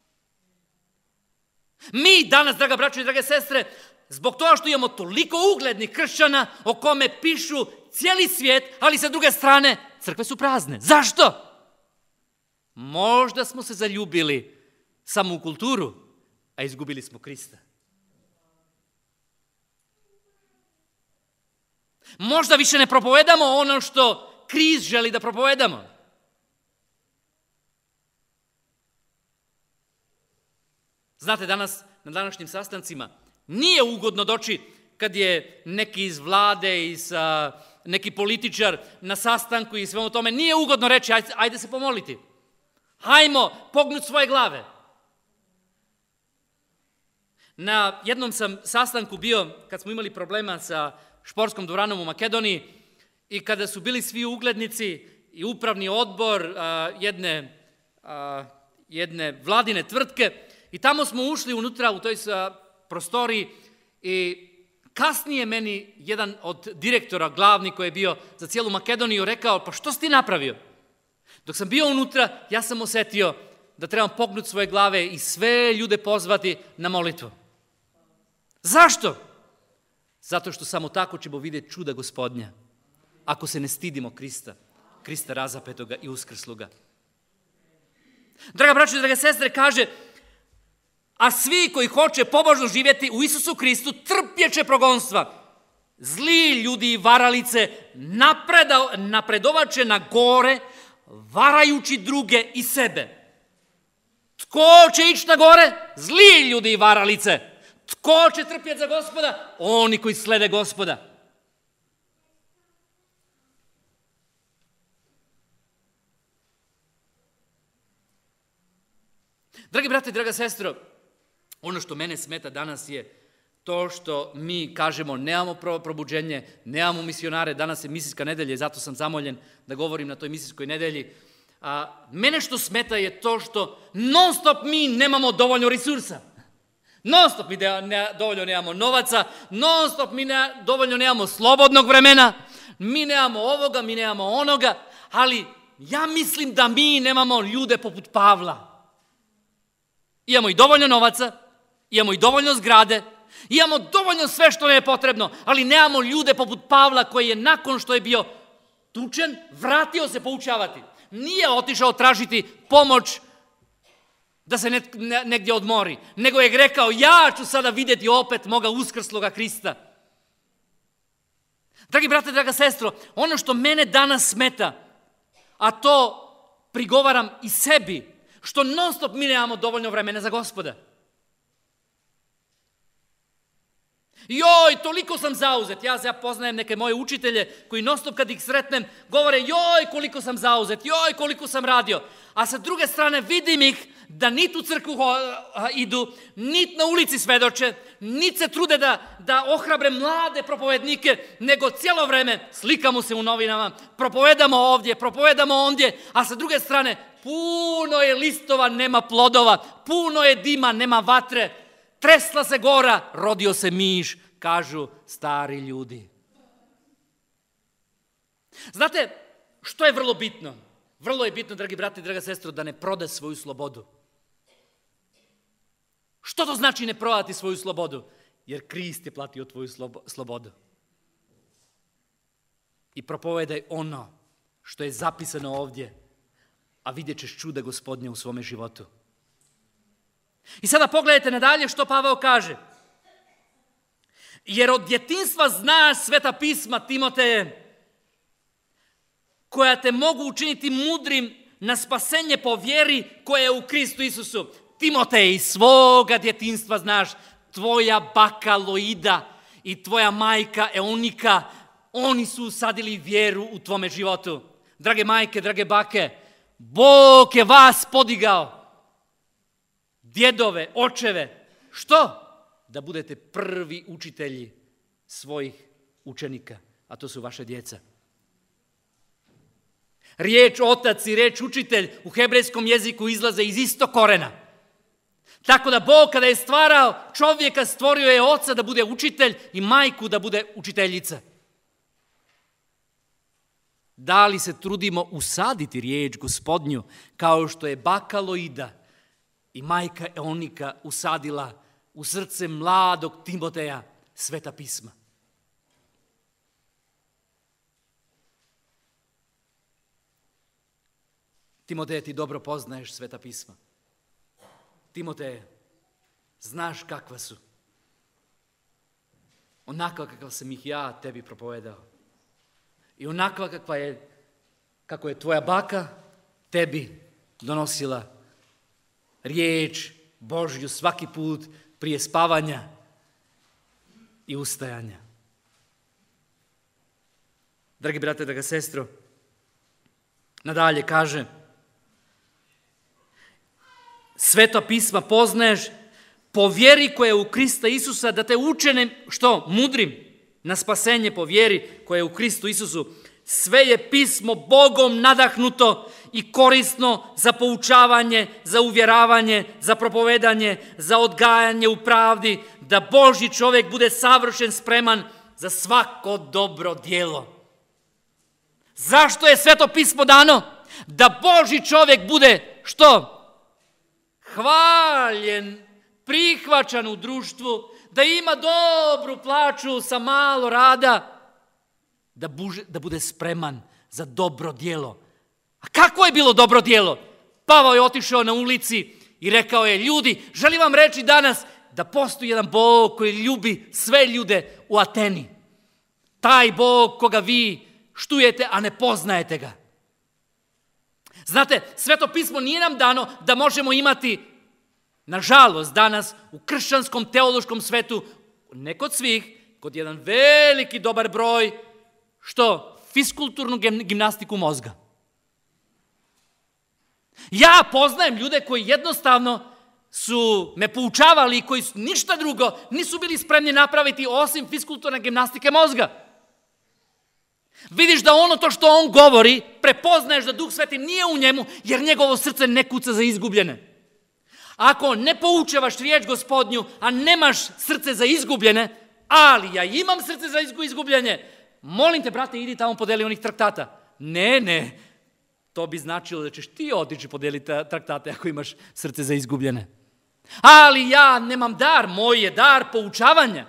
Mi danas, draga braćo i drage sestre, zbog toga što imamo toliko uglednih kršćana o kome pišu cijeli svijet, ali sa druge strane crkve su prazne. Zašto? Možda smo se zaljubili samo u kulturu, a izgubili smo Krista. Možda više ne propovedamo ono što Krist želi da propovedamo. Znate, danas na današnjim sastancima nije ugodno doći kad je neki iz vlade, neki političar na sastanku i sve o tome. Nije ugodno reći, ajde se pomoliti. Hajmo pognuti svoje glave. Na jednom sam sastanku bio kad smo imali problema sa športskom dvoranom u Makedoniji i kada su bili svi uglednici i upravni odbor jedne vladine tvrtke i tamo smo ušli unutra u toj prostoriji i kasnije meni jedan od direktora glavni koji je bio za cijelu Makedoniju rekao, pa što si ti napravio? Dok sam bio unutra, ja sam osjetio da trebam pognuti svoje glave i sve ljude pozvati na molitvu. Zašto? Zato što samo tako ćemo vidjeti čuda Gospodnja. Ako se ne stidimo Krista razapetoga i uskrsluga. Draga braćo i drage sestre, kaže, a svi koji hoće pobožno živjeti u Isusu Kristu trpjet će progonstva. Zli ljudi i varalice napredovat će na gore, varajući druge i sebe. Tko će ići na gore? Zli ljudi i varalice. Tko će trpjeti za Gospoda? Oni koji slede Gospoda. Dragi brate i draga sestro, ono što mene smeta danas je to što mi kažemo nemamo probuđenje, nemamo misionare, danas je misijska nedelja i zato sam zamoljen da govorim na toj misijskoj nedelji. Mene što smeta je to što non stop mi nemamo dovoljno resursa. Non stop mi dovoljno nemamo novaca, non stop mi dovoljno nemamo slobodnog vremena, mi nemamo ovoga, mi nemamo onoga, ali ja mislim da mi nemamo ljude poput Pavla. Imamo i dovoljno novaca, imamo i dovoljno zgrade, imamo dovoljno sve što nam je potrebno, ali nemamo ljude poput Pavla koji je nakon što je bio tučen, vratio se poučavati. Nije otišao tražiti pomoć da se negdje odmori, nego je rekao, ja ću sada vidjeti opet moga uskrsloga Krista. Dragi brate, draga sestro, ono što mene danas smeta, a to prigovaram i sebi, što non stop mi nemamo dovoljno vremena za Gospoda. Joj, toliko sam zauzet. Ja poznajem neke moje učitelje koji non stop kad ih sretnem govore, joj, koliko sam zauzet, joj, koliko sam radio. A sa druge strane vidim ih da nit u crkvu idu, nit na ulici svedoče, nit se trude da ohrabre mlade propovednike, nego cijelo vreme slikamo se u novinama, propovedamo ovdje, propovedamo ondje, a sa druge strane puno je listova, nema plodova, puno je dima, nema vatre, tresla se gora, rodio se miš, kažu stari ljudi. Znate, što je vrlo bitno? Vrlo je bitno, dragi brate i draga sestro, da ne proda svoju slobodu. Što to znači ne prodati svoju slobodu? Jer Krist je platio tvoju slobodu. I propovedaj ono što je zapisano ovdje, a vidjet ćeš čuda Gospodnja u svome životu. I sada pogledajte nadalje što Pavao kaže. Jer od djetinjstva znaš sveta pisma, Timoteje, koja te mogu učiniti mudrim na spasenje po vjeri koja je u Kristu Isusu. Timotej, iz svoga djetinjstva znaš, tvoja baka Loida i tvoja majka Eunika oni su usadili vjeru u tvome životu. Drage majke, drage bake, Bog je vas podigao. Djedove, očeve. Što? Da budete prvi učitelji svojih učenika, a to su vaše djeca. Riječ otac i riječ učitelj u hebrejskom jeziku izlaze iz istog korena. Tako da Bog kada je stvarao čovjeka, stvorio je oca da bude učitelj i majku da bude učiteljica. Da li se trudimo usaditi riječ Gospodnju kao što je baka Loida i majka Eonika usadila u srce mladog Timoteja Sveta pisma? Timoteje, ti dobro poznaješ Sveta pisma. Timoteje, znaš kakva su. Onakva kakva sam ih ja tebi propovedao. I onakva kako je tvoja baka tebi donosila riječ Božju svaki put prije spavanja i ustajanja. Dragi brate, draga sestro, nadalje kaže: Sveto pisma poznaješ po vjeri koja je u Krista Isusa, da te učene, što? Mudrim na spasenje po vjeri koja je u Kristu Isusu. Sve je pismo Bogom nadahnuto i korisno za poučavanje, za uvjeravanje, za propovedanje, za odgajanje u pravdi, da Božji čovjek bude savršen, spreman za svako dobro djelo. Zašto je Sveto pismo dano? Da Božji čovjek bude, što? Hvaljen, prihvaćan u društvu, da ima dobru plaću sa malo rada, da bude spreman za dobro djelo. A kako je bilo dobro djelo? Pavao je otišao na ulici i rekao je: ljudi, želim vam reći danas da postoji jedan Bog koji ljubi sve ljude u Ateni. Taj Bog koga vi štujete, a ne poznajete ga. Znate, Sveto pismo nije nam dano da možemo imati, nažalost, danas u kršćanskom teološkom svetu, ne kod svih, kod jedan veliki dobar broj, što? Fiskulturnu gimnastiku mozga. Ja poznajem ljude koji jednostavno su me poučavali i koji ništa drugo nisu bili spremni napraviti osim fiskulturne gimnastike mozga. Vidiš da ono to što on govori, prepoznaješ da Duh Sveti nije u njemu, jer njegovo srce ne kuca za izgubljene. Ako ne poučavaš riječ Gospodnju, a nemaš srce za izgubljene, ali ja imam srce za izgubljenje, molim te, brate, idi tamo podeli onih traktata. Ne, to bi značilo da ćeš ti otići podeliti traktate ako imaš srce za izgubljene. Ali ja nemam dar, moj je dar poučavanja.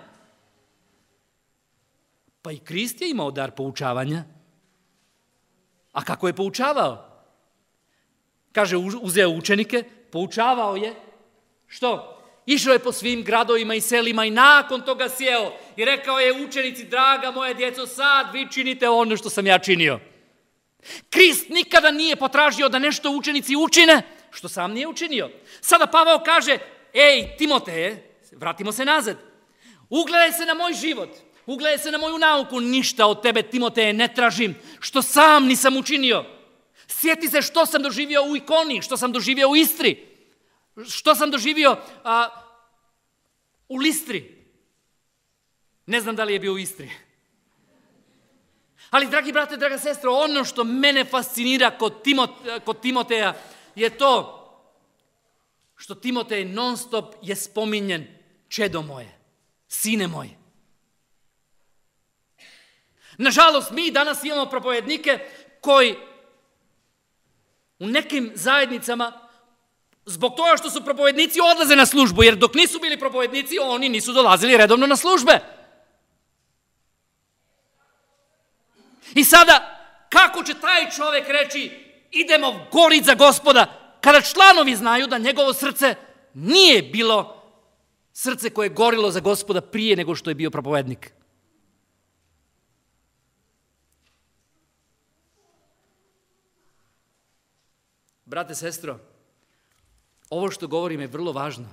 Pa i Krist je imao dar poučavanja. A kako je poučavao? Kaže, uzeo učenike, poučavao je, što? Išao je po svim gradovima i selima i nakon toga sjeo i rekao je: učenici, draga moja djeco, sad vi činite ono što sam ja činio. Krist nikada nije potražio da nešto učenici učine što sam nije učinio. Sada Pavao kaže: ej, Timoteje, vratimo se nazad, ugledaj se na moj život, ugledaj se na moju nauku, ništa od tebe, Timoteje, ne tražim što sam nisam učinio. Sjeti se što sam doživio u Ikoni, što sam doživio u Istri, što sam doživio u Listri. Ne znam da li je bio u Istri. Ali, dragi brate, draga sestro, ono što mene fascinira kod Timoteja je to što Timotej non stop je spominjen: čedo moje, sine moj. Nažalost, mi danas imamo propovednike koji u nekim zajednicama, zbog toga što su propovednici, odlaze na službu, jer dok nisu bili propovednici, oni nisu dolazili redovno na službe. I sada, kako će taj čovjek reći: idemo gorit za Gospoda, kada članovi znaju da njegovo srce nije bilo srce koje je gorilo za Gospoda prije nego što je bio propovednik? Brate, sestro, ovo što govorim je vrlo važno.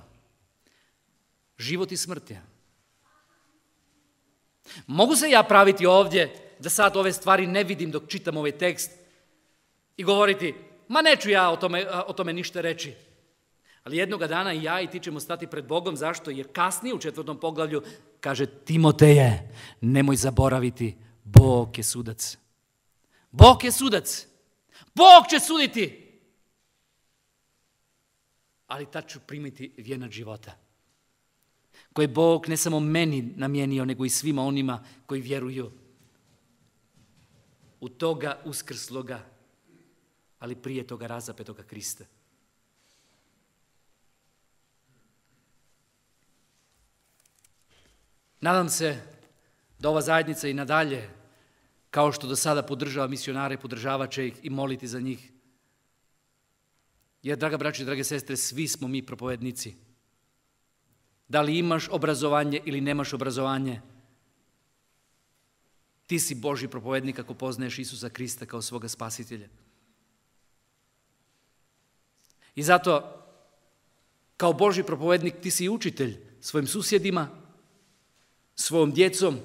Život i smrt je. Mogu se ja praviti ovdje da sad ove stvari ne vidim dok čitam ovaj tekst i govoriti, ma neću ja o tome ništa reći. Ali jednoga dana i ja i ti ćemo stati pred Bogom. Zašto? Jer kasnije u 4. poglavlju kaže Timoteje, nemoj zaboraviti, Bog je sudac. Bog je sudac. Bog će suditi. Ali tad ću primiti vijenac života, koji Bog ne samo meni namijenio, nego i svima onima koji vjeruju u toga uskrsloga, ali prije toga razapetoga Krista. Nadam se da ova zajednica i nadalje, kao što do sada podržava misionare, podržavat će ih i moliti za njih. Jer, draga braćo i drage sestre, svi smo mi propovednici. Da li imaš obrazovanje ili nemaš obrazovanje, ti si Božji propovednik ako poznaješ Isusa Krista kao svoga spasitelja. I zato, kao Božji propovednik, ti si učitelj svojim susjedima, svojom djecom,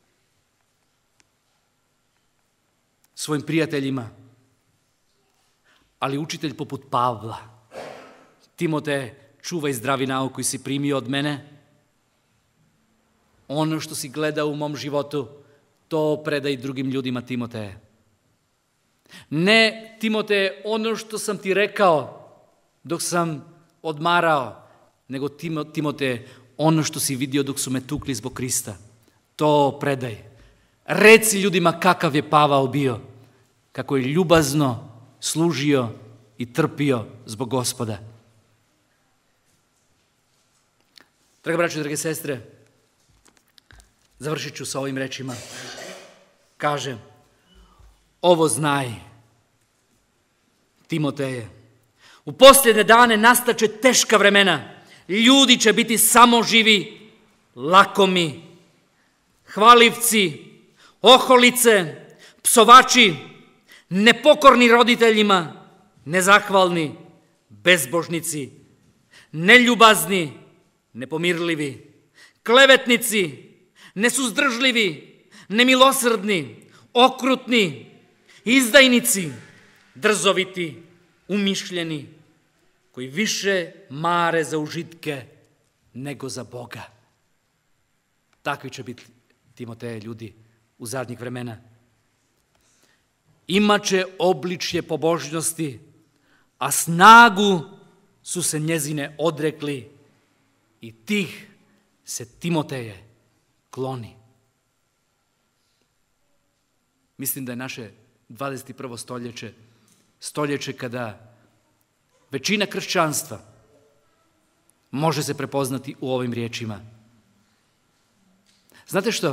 svojim prijateljima, ali učitelj poput Pavla. Timoteje, čuvaj zdravi nauk koji si primio od mene. Ono što si gledao u mom životu, to predaj drugim ljudima, Timoteje. Ne, Timoteje, ono što sam ti rekao dok sam odmarao, nego Timoteje, ono što si vidio dok su me tukli zbog Krista, to predaj. Reci ljudima kakav je Pavao bio, kako je ljubazno služio i trpio zbog Gospoda. Draga braćo i drage sestre, završit ću sa ovim rečima. Kaže, ovo znaj, Timoteje, u posljednje dane nastaće teška vremena. Ljudi će biti samoživi, lakomi, hvalivci, oholice, psovači, nepokorni roditeljima, nezahvalni, bezbožnici, neljubazni, nepomirljivi, klevetnici, nesuzdržljivi, nemilosrdni, okrutni, izdajnici, drzoviti, umišljeni, koji više mare za užitke nego za Boga. Takvi će biti, Timoteje, ljudi u zadnjih vremena. Imaće obličje pobožnosti, a snagu su se njezine odrekli i tih se, Timoteje, kloni. Mislim da je naše 21. stoljeće stoljeće kada većina kršćanstva može se prepoznati u ovim riječima. Znate što?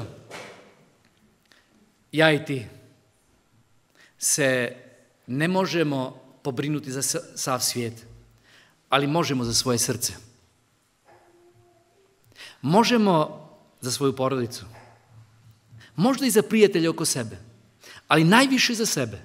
Ja i ti se ne možemo pobrinuti za sav svijet, ali možemo za svoje srce. Možemo za svoju porodicu. Možda i za prijatelje oko sebe, ali najviše za sebe.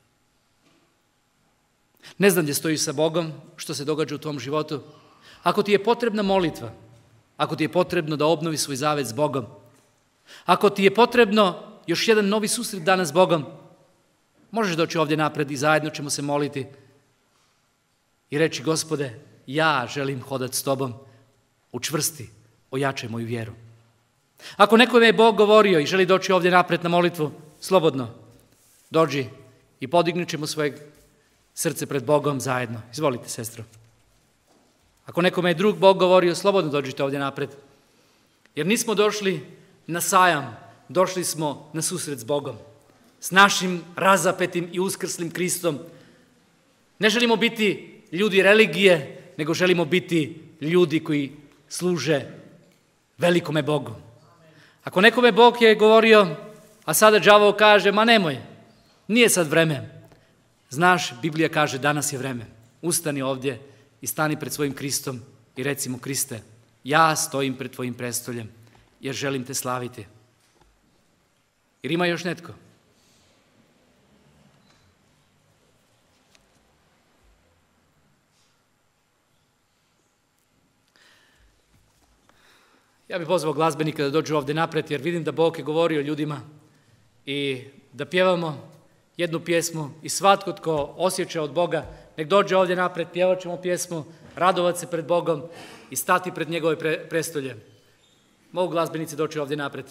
Ne znam gdje stojiš sa Bogom, što se događa u tvom životu. Ako ti je potrebna molitva, ako ti je potrebno da obnovi svoj zavet s Bogom, ako ti je potrebno još jedan novi susret danas s Bogom, možeš doći ovdje napred i zajedno ćemo se moliti i reći, Gospode, ja želim hodati s tobom, učvrsti, ojačaj moju vjeru. Ako nekome je Bog govorio i želi doći ovdje napred na molitvu, slobodno dođi i podignut ćemo svoje srce pred Bogom zajedno. Izvolite, sestro. Ako nekome je drug Bog govorio, slobodno dođite ovdje napred. Jer nismo došli na sajam, došli smo na susret s Bogom. S našim razapetim i uskrslim Kristom. Ne želimo biti ljudi religije, nego želimo biti ljudi koji služe velikome Bogu. Ako nekome Bog je govorio, a sada đavao kaže, ma nemoj, nije sad vreme. Znaš, Biblija kaže, danas je vreme. Ustani ovdje i stani pred svojim Kristom i reci mu, Kriste, ja stojim pred tvojim prestoljem jer želim te slaviti. Jer ima još netko? Ja bih pozvao glazbenika da dođu ovdje napred jer vidim da Bog je govorio ljudima i da pjevamo jednu pjesmu i svatko tko osjeća od Boga, nek dođe ovdje napred, pjevat ćemo pjesmu, radovat se pred Bogom i stati pred njegove prestolje. Mogu glazbenici doći ovdje napred.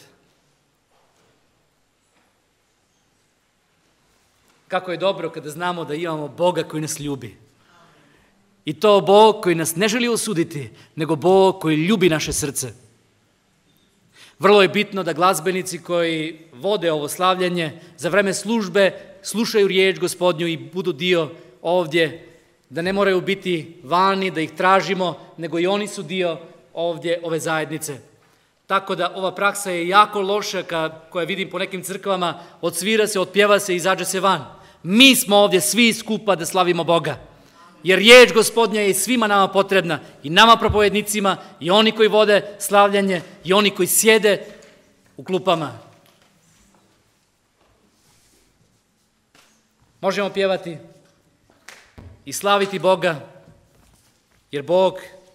Kako je dobro kada znamo da imamo Boga koji nas ljubi. I to Bog koji nas ne želi osuditi, nego Bog koji ljubi naše srce. Vrlo je bitno da glazbenici koji vode ovo slavljanje za vreme službe slušaju riječ Gospodnju i budu dio ovdje, da ne moraju biti vani, da ih tražimo, nego i oni su dio ovdje ove zajednice. Tako da ova praksa je jako loša koja vidim po nekim crkvama, odsvira se, otpjeva se i izađe se van. Mi smo ovdje svi skupa da slavimo Boga. Jer riječ Gospodnja je svima nama potrebna, i nama propovednicima, i oni koji vode slavljanje, i oni koji sjede u klupama. Možemo pjevati i slaviti Boga, jer Bog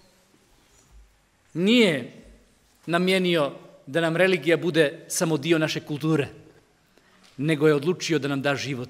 nije namijenio da nam religija bude samo dio naše kulture, nego je odlučio da nam da život.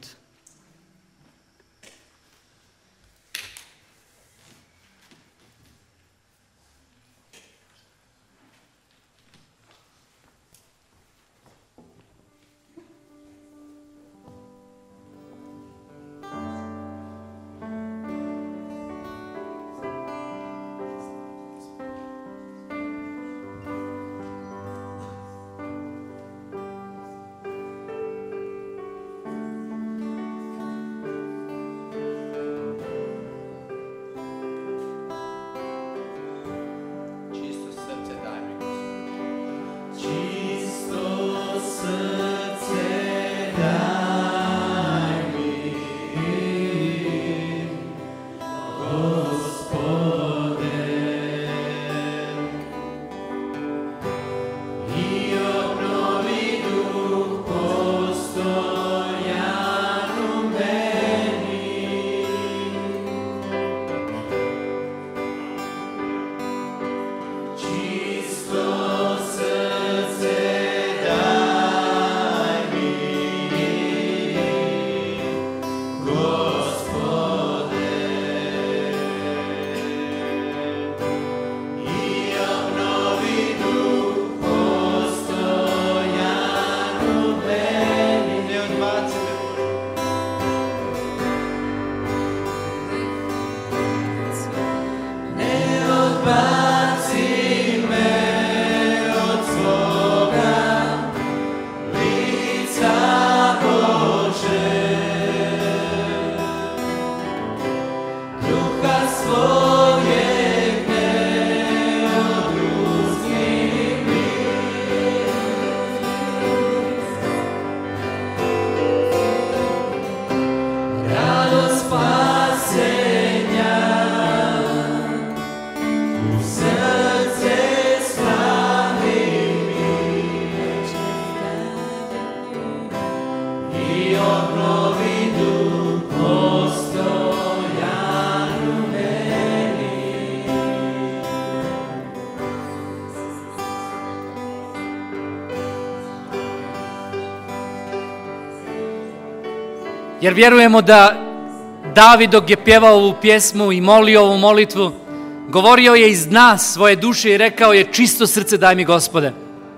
Jer vjerujemo da David dok je pjevao ovu pjesmu i molio ovu molitvu, govorio je iz nas, svoje duše, i rekao je: čisto srce daj mi, Gospode.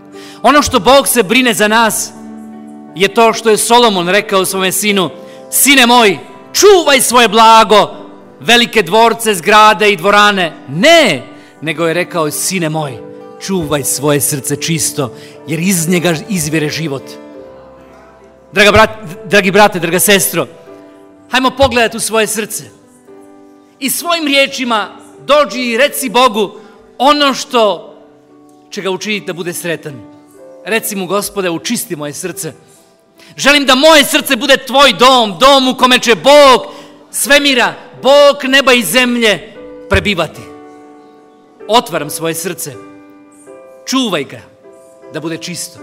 Ono što Bog se brine za nas je to što je Solomon rekao svome sinu: sine moj, čuvaj svoje blago, velike dvorce, zgrade i dvorane. Ne, nego je rekao: sine moj, čuvaj svoje srce čisto, jer iz njega izvire život. Dragi brate, draga sestro, hajmo pogledati u svoje srce i svojim riječima dođi i reci Bogu ono što će ga učiniti da bude sretan. Reci mu: Gospode, učisti moje srce. Želim da moje srce bude tvoj dom, dom u kome će Bog svemira, Bog neba i zemlje prebivati. Otvaram svoje srce, čuvaj ga da bude čisto.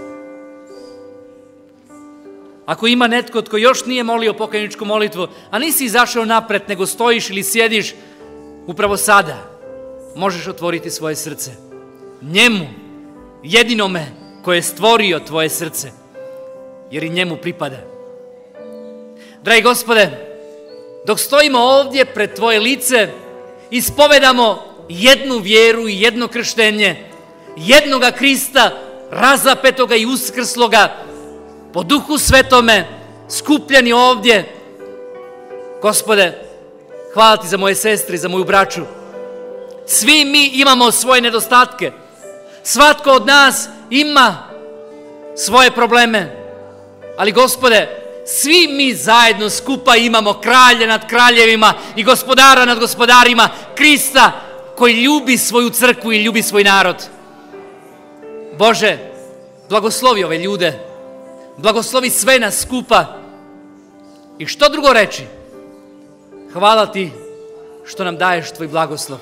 Ako ima netko tko još nije molio pokajničku molitvu, a nisi izašao napred, nego stojiš ili sjediš, upravo sada možeš otvoriti svoje srce njemu, jedinome koje je stvorio tvoje srce. jer i njemu pripada. Dragi Gospode, dok stojimo ovdje pred Tvoje lice, ispovedamo jednu vjeru i jedno krštenje, jednoga Krista, razapetoga i uskrsloga, po Duhu Svetome, skupljeni ovdje. Gospode, hvala Ti za moje sestre i za moju braću. Svi mi imamo svoje nedostatke. Svatko od nas ima svoje probleme. Ali Gospode, svi mi zajedno skupa imamo kralja nad kraljevima i gospodara nad gospodarima, Krista koji ljubi svoju crkvu i ljubi svoj narod. Bože, blagoslovi ove ljude, blagoslovi sve nas skupa. I što drugo reći? Hvala Ti što nam daješ Tvoj blagoslov.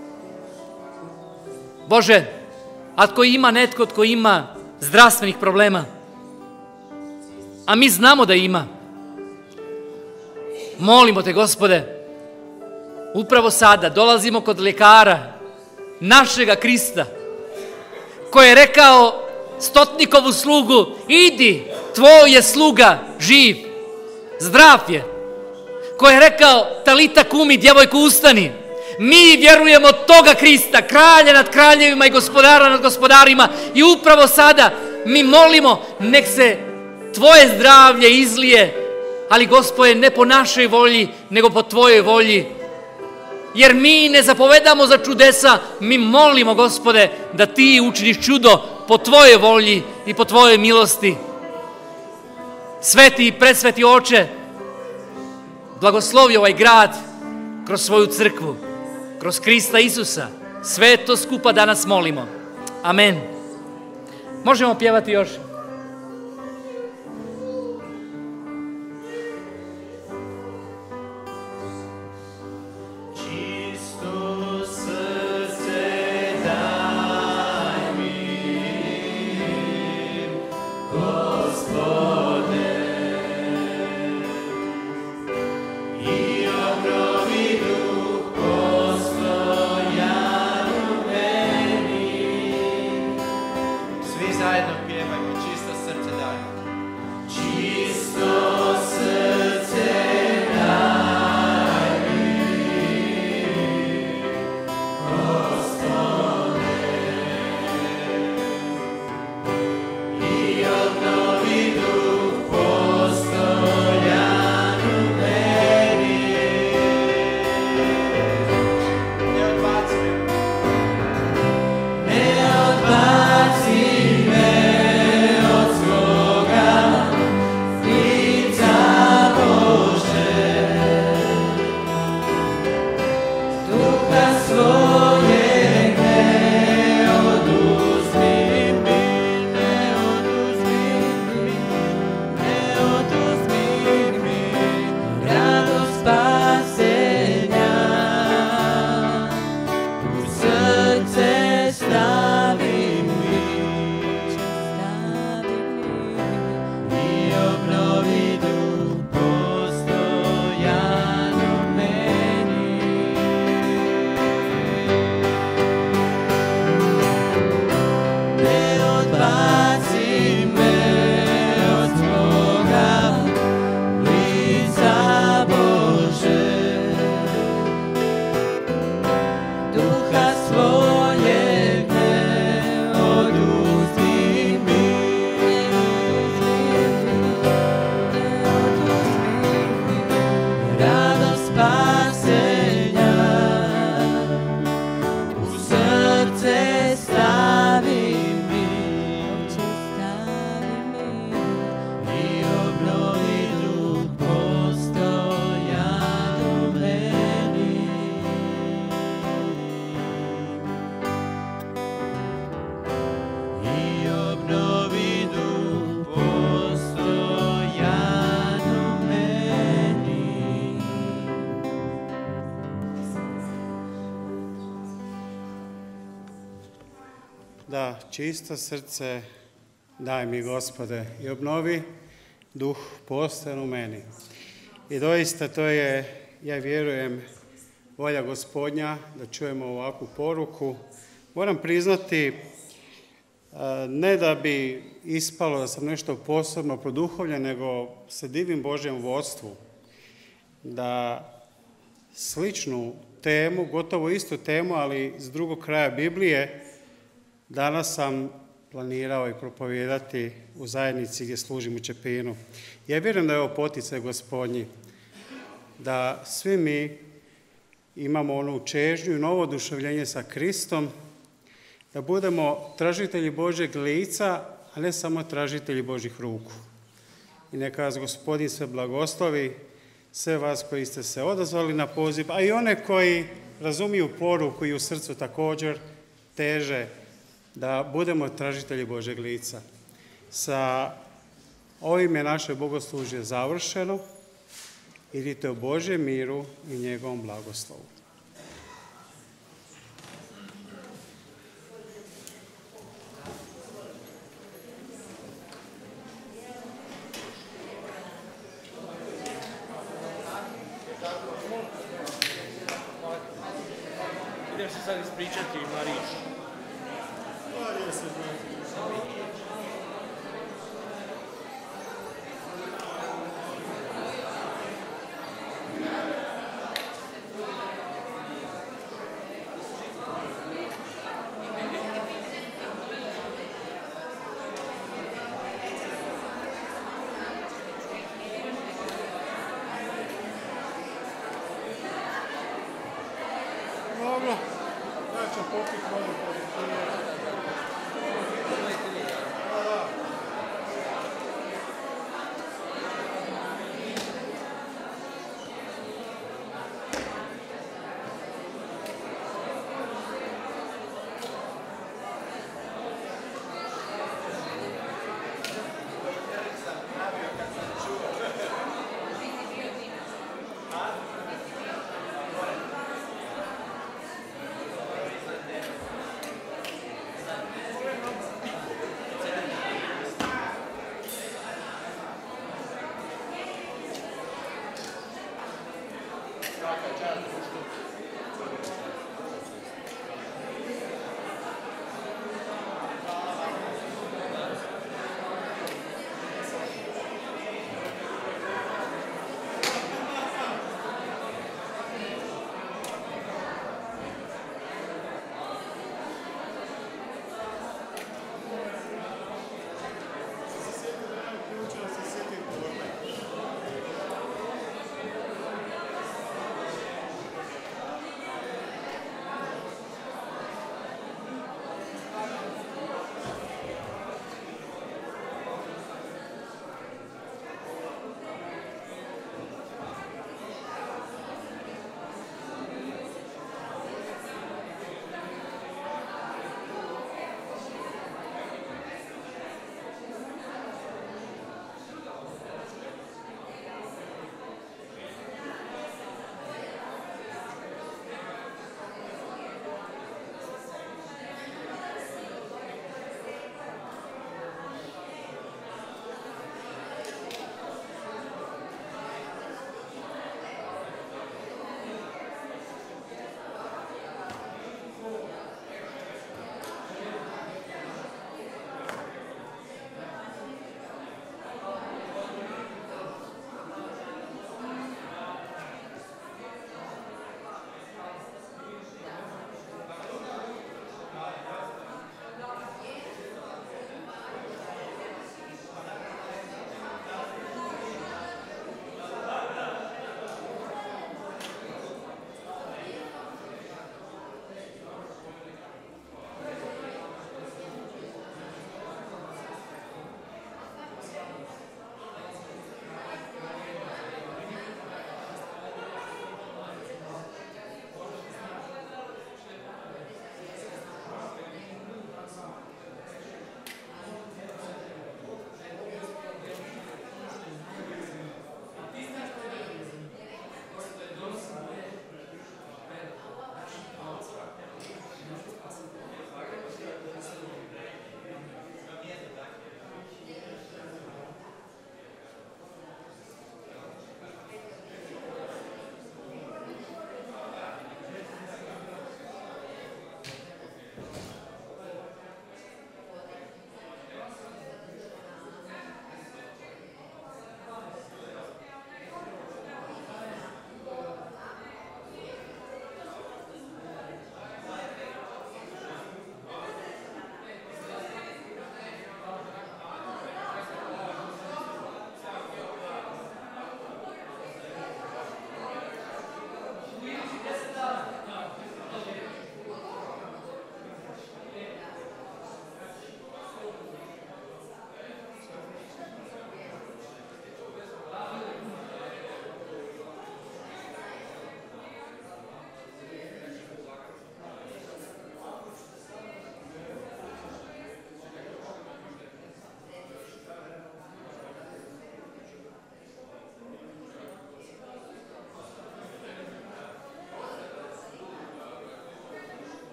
Bože, ako ima netko tko ima zdravstvenih problema, a mi znamo da ima, molimo Te, Gospode, upravo sada dolazimo kod ljekara, našega Krista, koji je rekao stotnikovu slugu, idi, tvoj je sluga živ, zdrav je. Koji je rekao, talita kumi, djevojko ustani. Mi vjerujemo toga Krista, kralja nad kraljevima i gospodara nad gospodarima, i upravo sada mi molimo, nek se Tvoje zdravlje izlije, ali Gospode, ne po našoj volji, nego po Tvojoj volji. Jer mi ne zapovedamo za čudesa, mi molimo, Gospode, da Ti učiniš čudo po Tvojoj volji i po Tvojoj milosti. Sveti i presveti Oče, blagoslovi ovaj grad kroz svoju crkvu, kroz Krista Isusa. Sve to skupa danas molimo. Amen. Možemo pjevati još. Da, čisto srce daj mi, Gospode, i obnovi duh postan u meni. I doista to je, ja vjerujem, volja Gospodnja da čujemo ovakvu poruku. Moram priznati, Ne da bi ispalo da sam nešto posebno produhovljen, nego se divim Božjem vodstvu da sličnu temu, gotovo istu temu, ali s drugog kraja Biblije, danas sam planirao i propovijedati u zajednici gdje služim u Čepinu. Ja vjerujem da je ovo poticaj Gospodnji, da svi mi imamo onu čežnju i novo oduševljenje sa Kristom, da budemo tražitelji Božjeg lica, a ne samo tražitelji Božjih ruku. I neka vas Gospodin sve blagoslovi, sve vas koji ste se odazvali na poziv, a i one koji razumiju poruku i u srcu također teže da budemo tražitelji Božjeg lica. Sa ovim je naše bogoslužje završeno. Idite u Božjem miru i njegovom blagoslovu. Idem se sad ispričati Mariji. Dobro, ja ću popiti vodu.